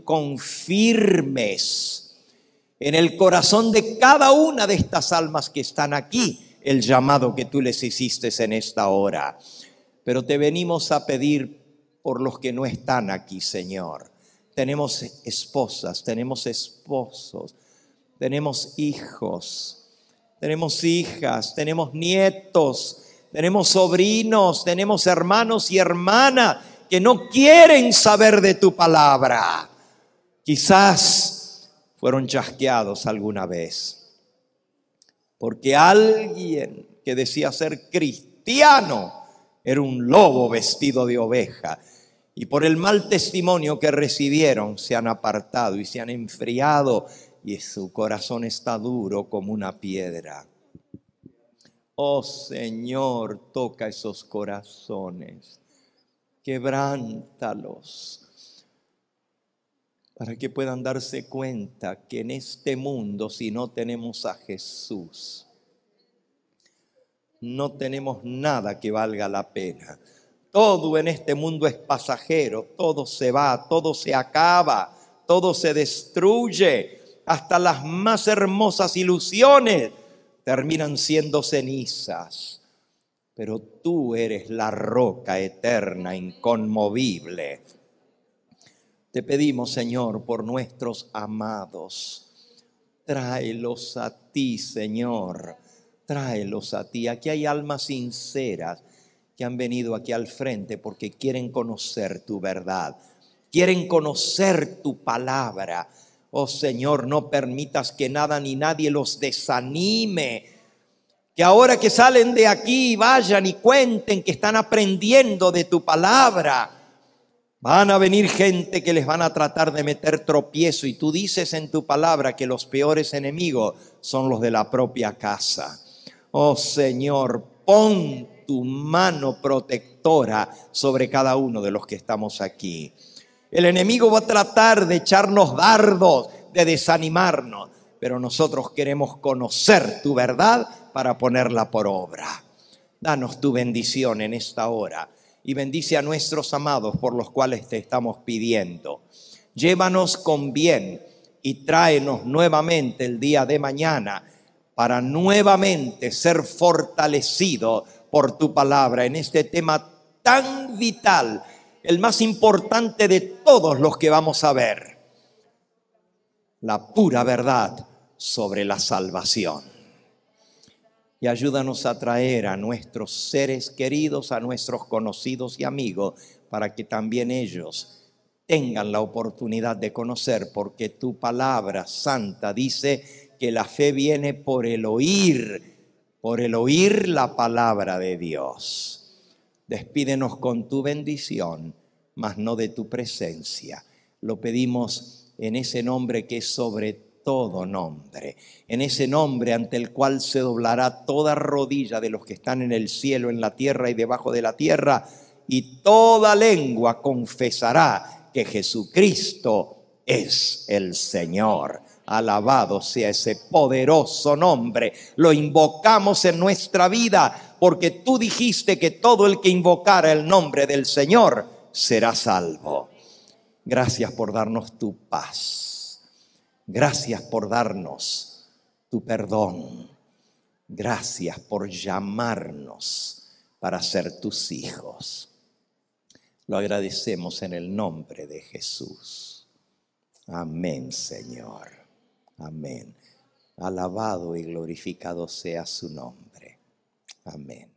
confirmes en el corazón de cada una de estas almas que están aquí el llamado que tú les hiciste en esta hora. Pero te venimos a pedir por los que no están aquí, Señor. Tenemos esposas, tenemos esposos, tenemos hijos, tenemos hijas, tenemos nietos, tenemos sobrinos, tenemos hermanos y hermanas que no quieren saber de tu palabra. Quizás fueron chasqueados alguna vez, porque alguien que decía ser cristiano era un lobo vestido de oveja, y por el mal testimonio que recibieron se han apartado y se han enfriado, y su corazón está duro como una piedra. Oh Señor, toca esos corazones, quebrántalos, para que puedan darse cuenta que en este mundo, si no tenemos a Jesús, no tenemos nada que valga la pena. Todo en este mundo es pasajero, todo se va, todo se acaba, todo se destruye. Hasta las más hermosas ilusiones terminan siendo cenizas. Pero tú eres la roca eterna, inconmovible. Te pedimos, Señor, por nuestros amados. Tráelos a ti, Señor. Tráelos a ti. Aquí hay almas sinceras que han venido aquí al frente porque quieren conocer tu verdad. Quieren conocer tu palabra. Oh Señor, no permitas que nada ni nadie los desanime. Que ahora que salen de aquí vayan y cuenten que están aprendiendo de tu palabra. Van a venir gente que les van a tratar de meter tropiezo, y tú dices en tu palabra que los peores enemigos son los de la propia casa. Oh Señor, pon tu mano protectora sobre cada uno de los que estamos aquí. El enemigo va a tratar de echarnos dardos, de desanimarnos, pero nosotros queremos conocer tu verdad para ponerla por obra. Danos tu bendición en esta hora y bendice a nuestros amados por los cuales te estamos pidiendo. Llévanos con bien y tráenos nuevamente el día de mañana para nuevamente ser fortalecidos por tu palabra en este tema tan vital, el más importante de todos los que vamos a ver. la pura verdad sobre la salvación. Y ayúdanos a traer a nuestros seres queridos, a nuestros conocidos y amigos, para que también ellos tengan la oportunidad de conocer, porque tu palabra santa dice que la fe viene por el oír la palabra de Dios. Despídenos con tu bendición, mas no de tu presencia. Lo pedimos en ese nombre que es sobre todo nombre, en ese nombre ante el cual se doblará toda rodilla de los que están en el cielo, en la tierra y debajo de la tierra, y toda lengua confesará que Jesucristo es el Señor. Alabado sea ese poderoso nombre. Lo invocamos en nuestra vida, porque tú dijiste que todo el que invocara el nombre del Señor será salvo. Gracias por darnos tu paz. Gracias por darnos tu perdón. Gracias por llamarnos para ser tus hijos. Lo agradecemos en el nombre de Jesús. Amén, Señor. Amén. Alabado y glorificado sea su nombre. Amén.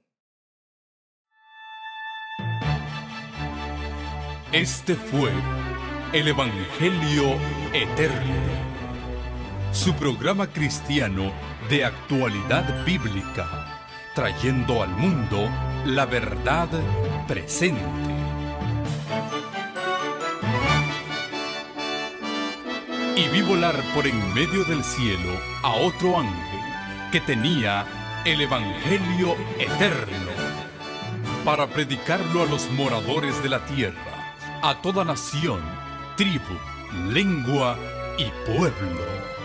Este fue el Evangelio Eterno, su programa cristiano de actualidad bíblica, trayendo al mundo la verdad presente. Y vi volar por en medio del cielo a otro ángel que tenía el Evangelio eterno para predicarlo a los moradores de la tierra, a toda nación, tribu, lengua y pueblo.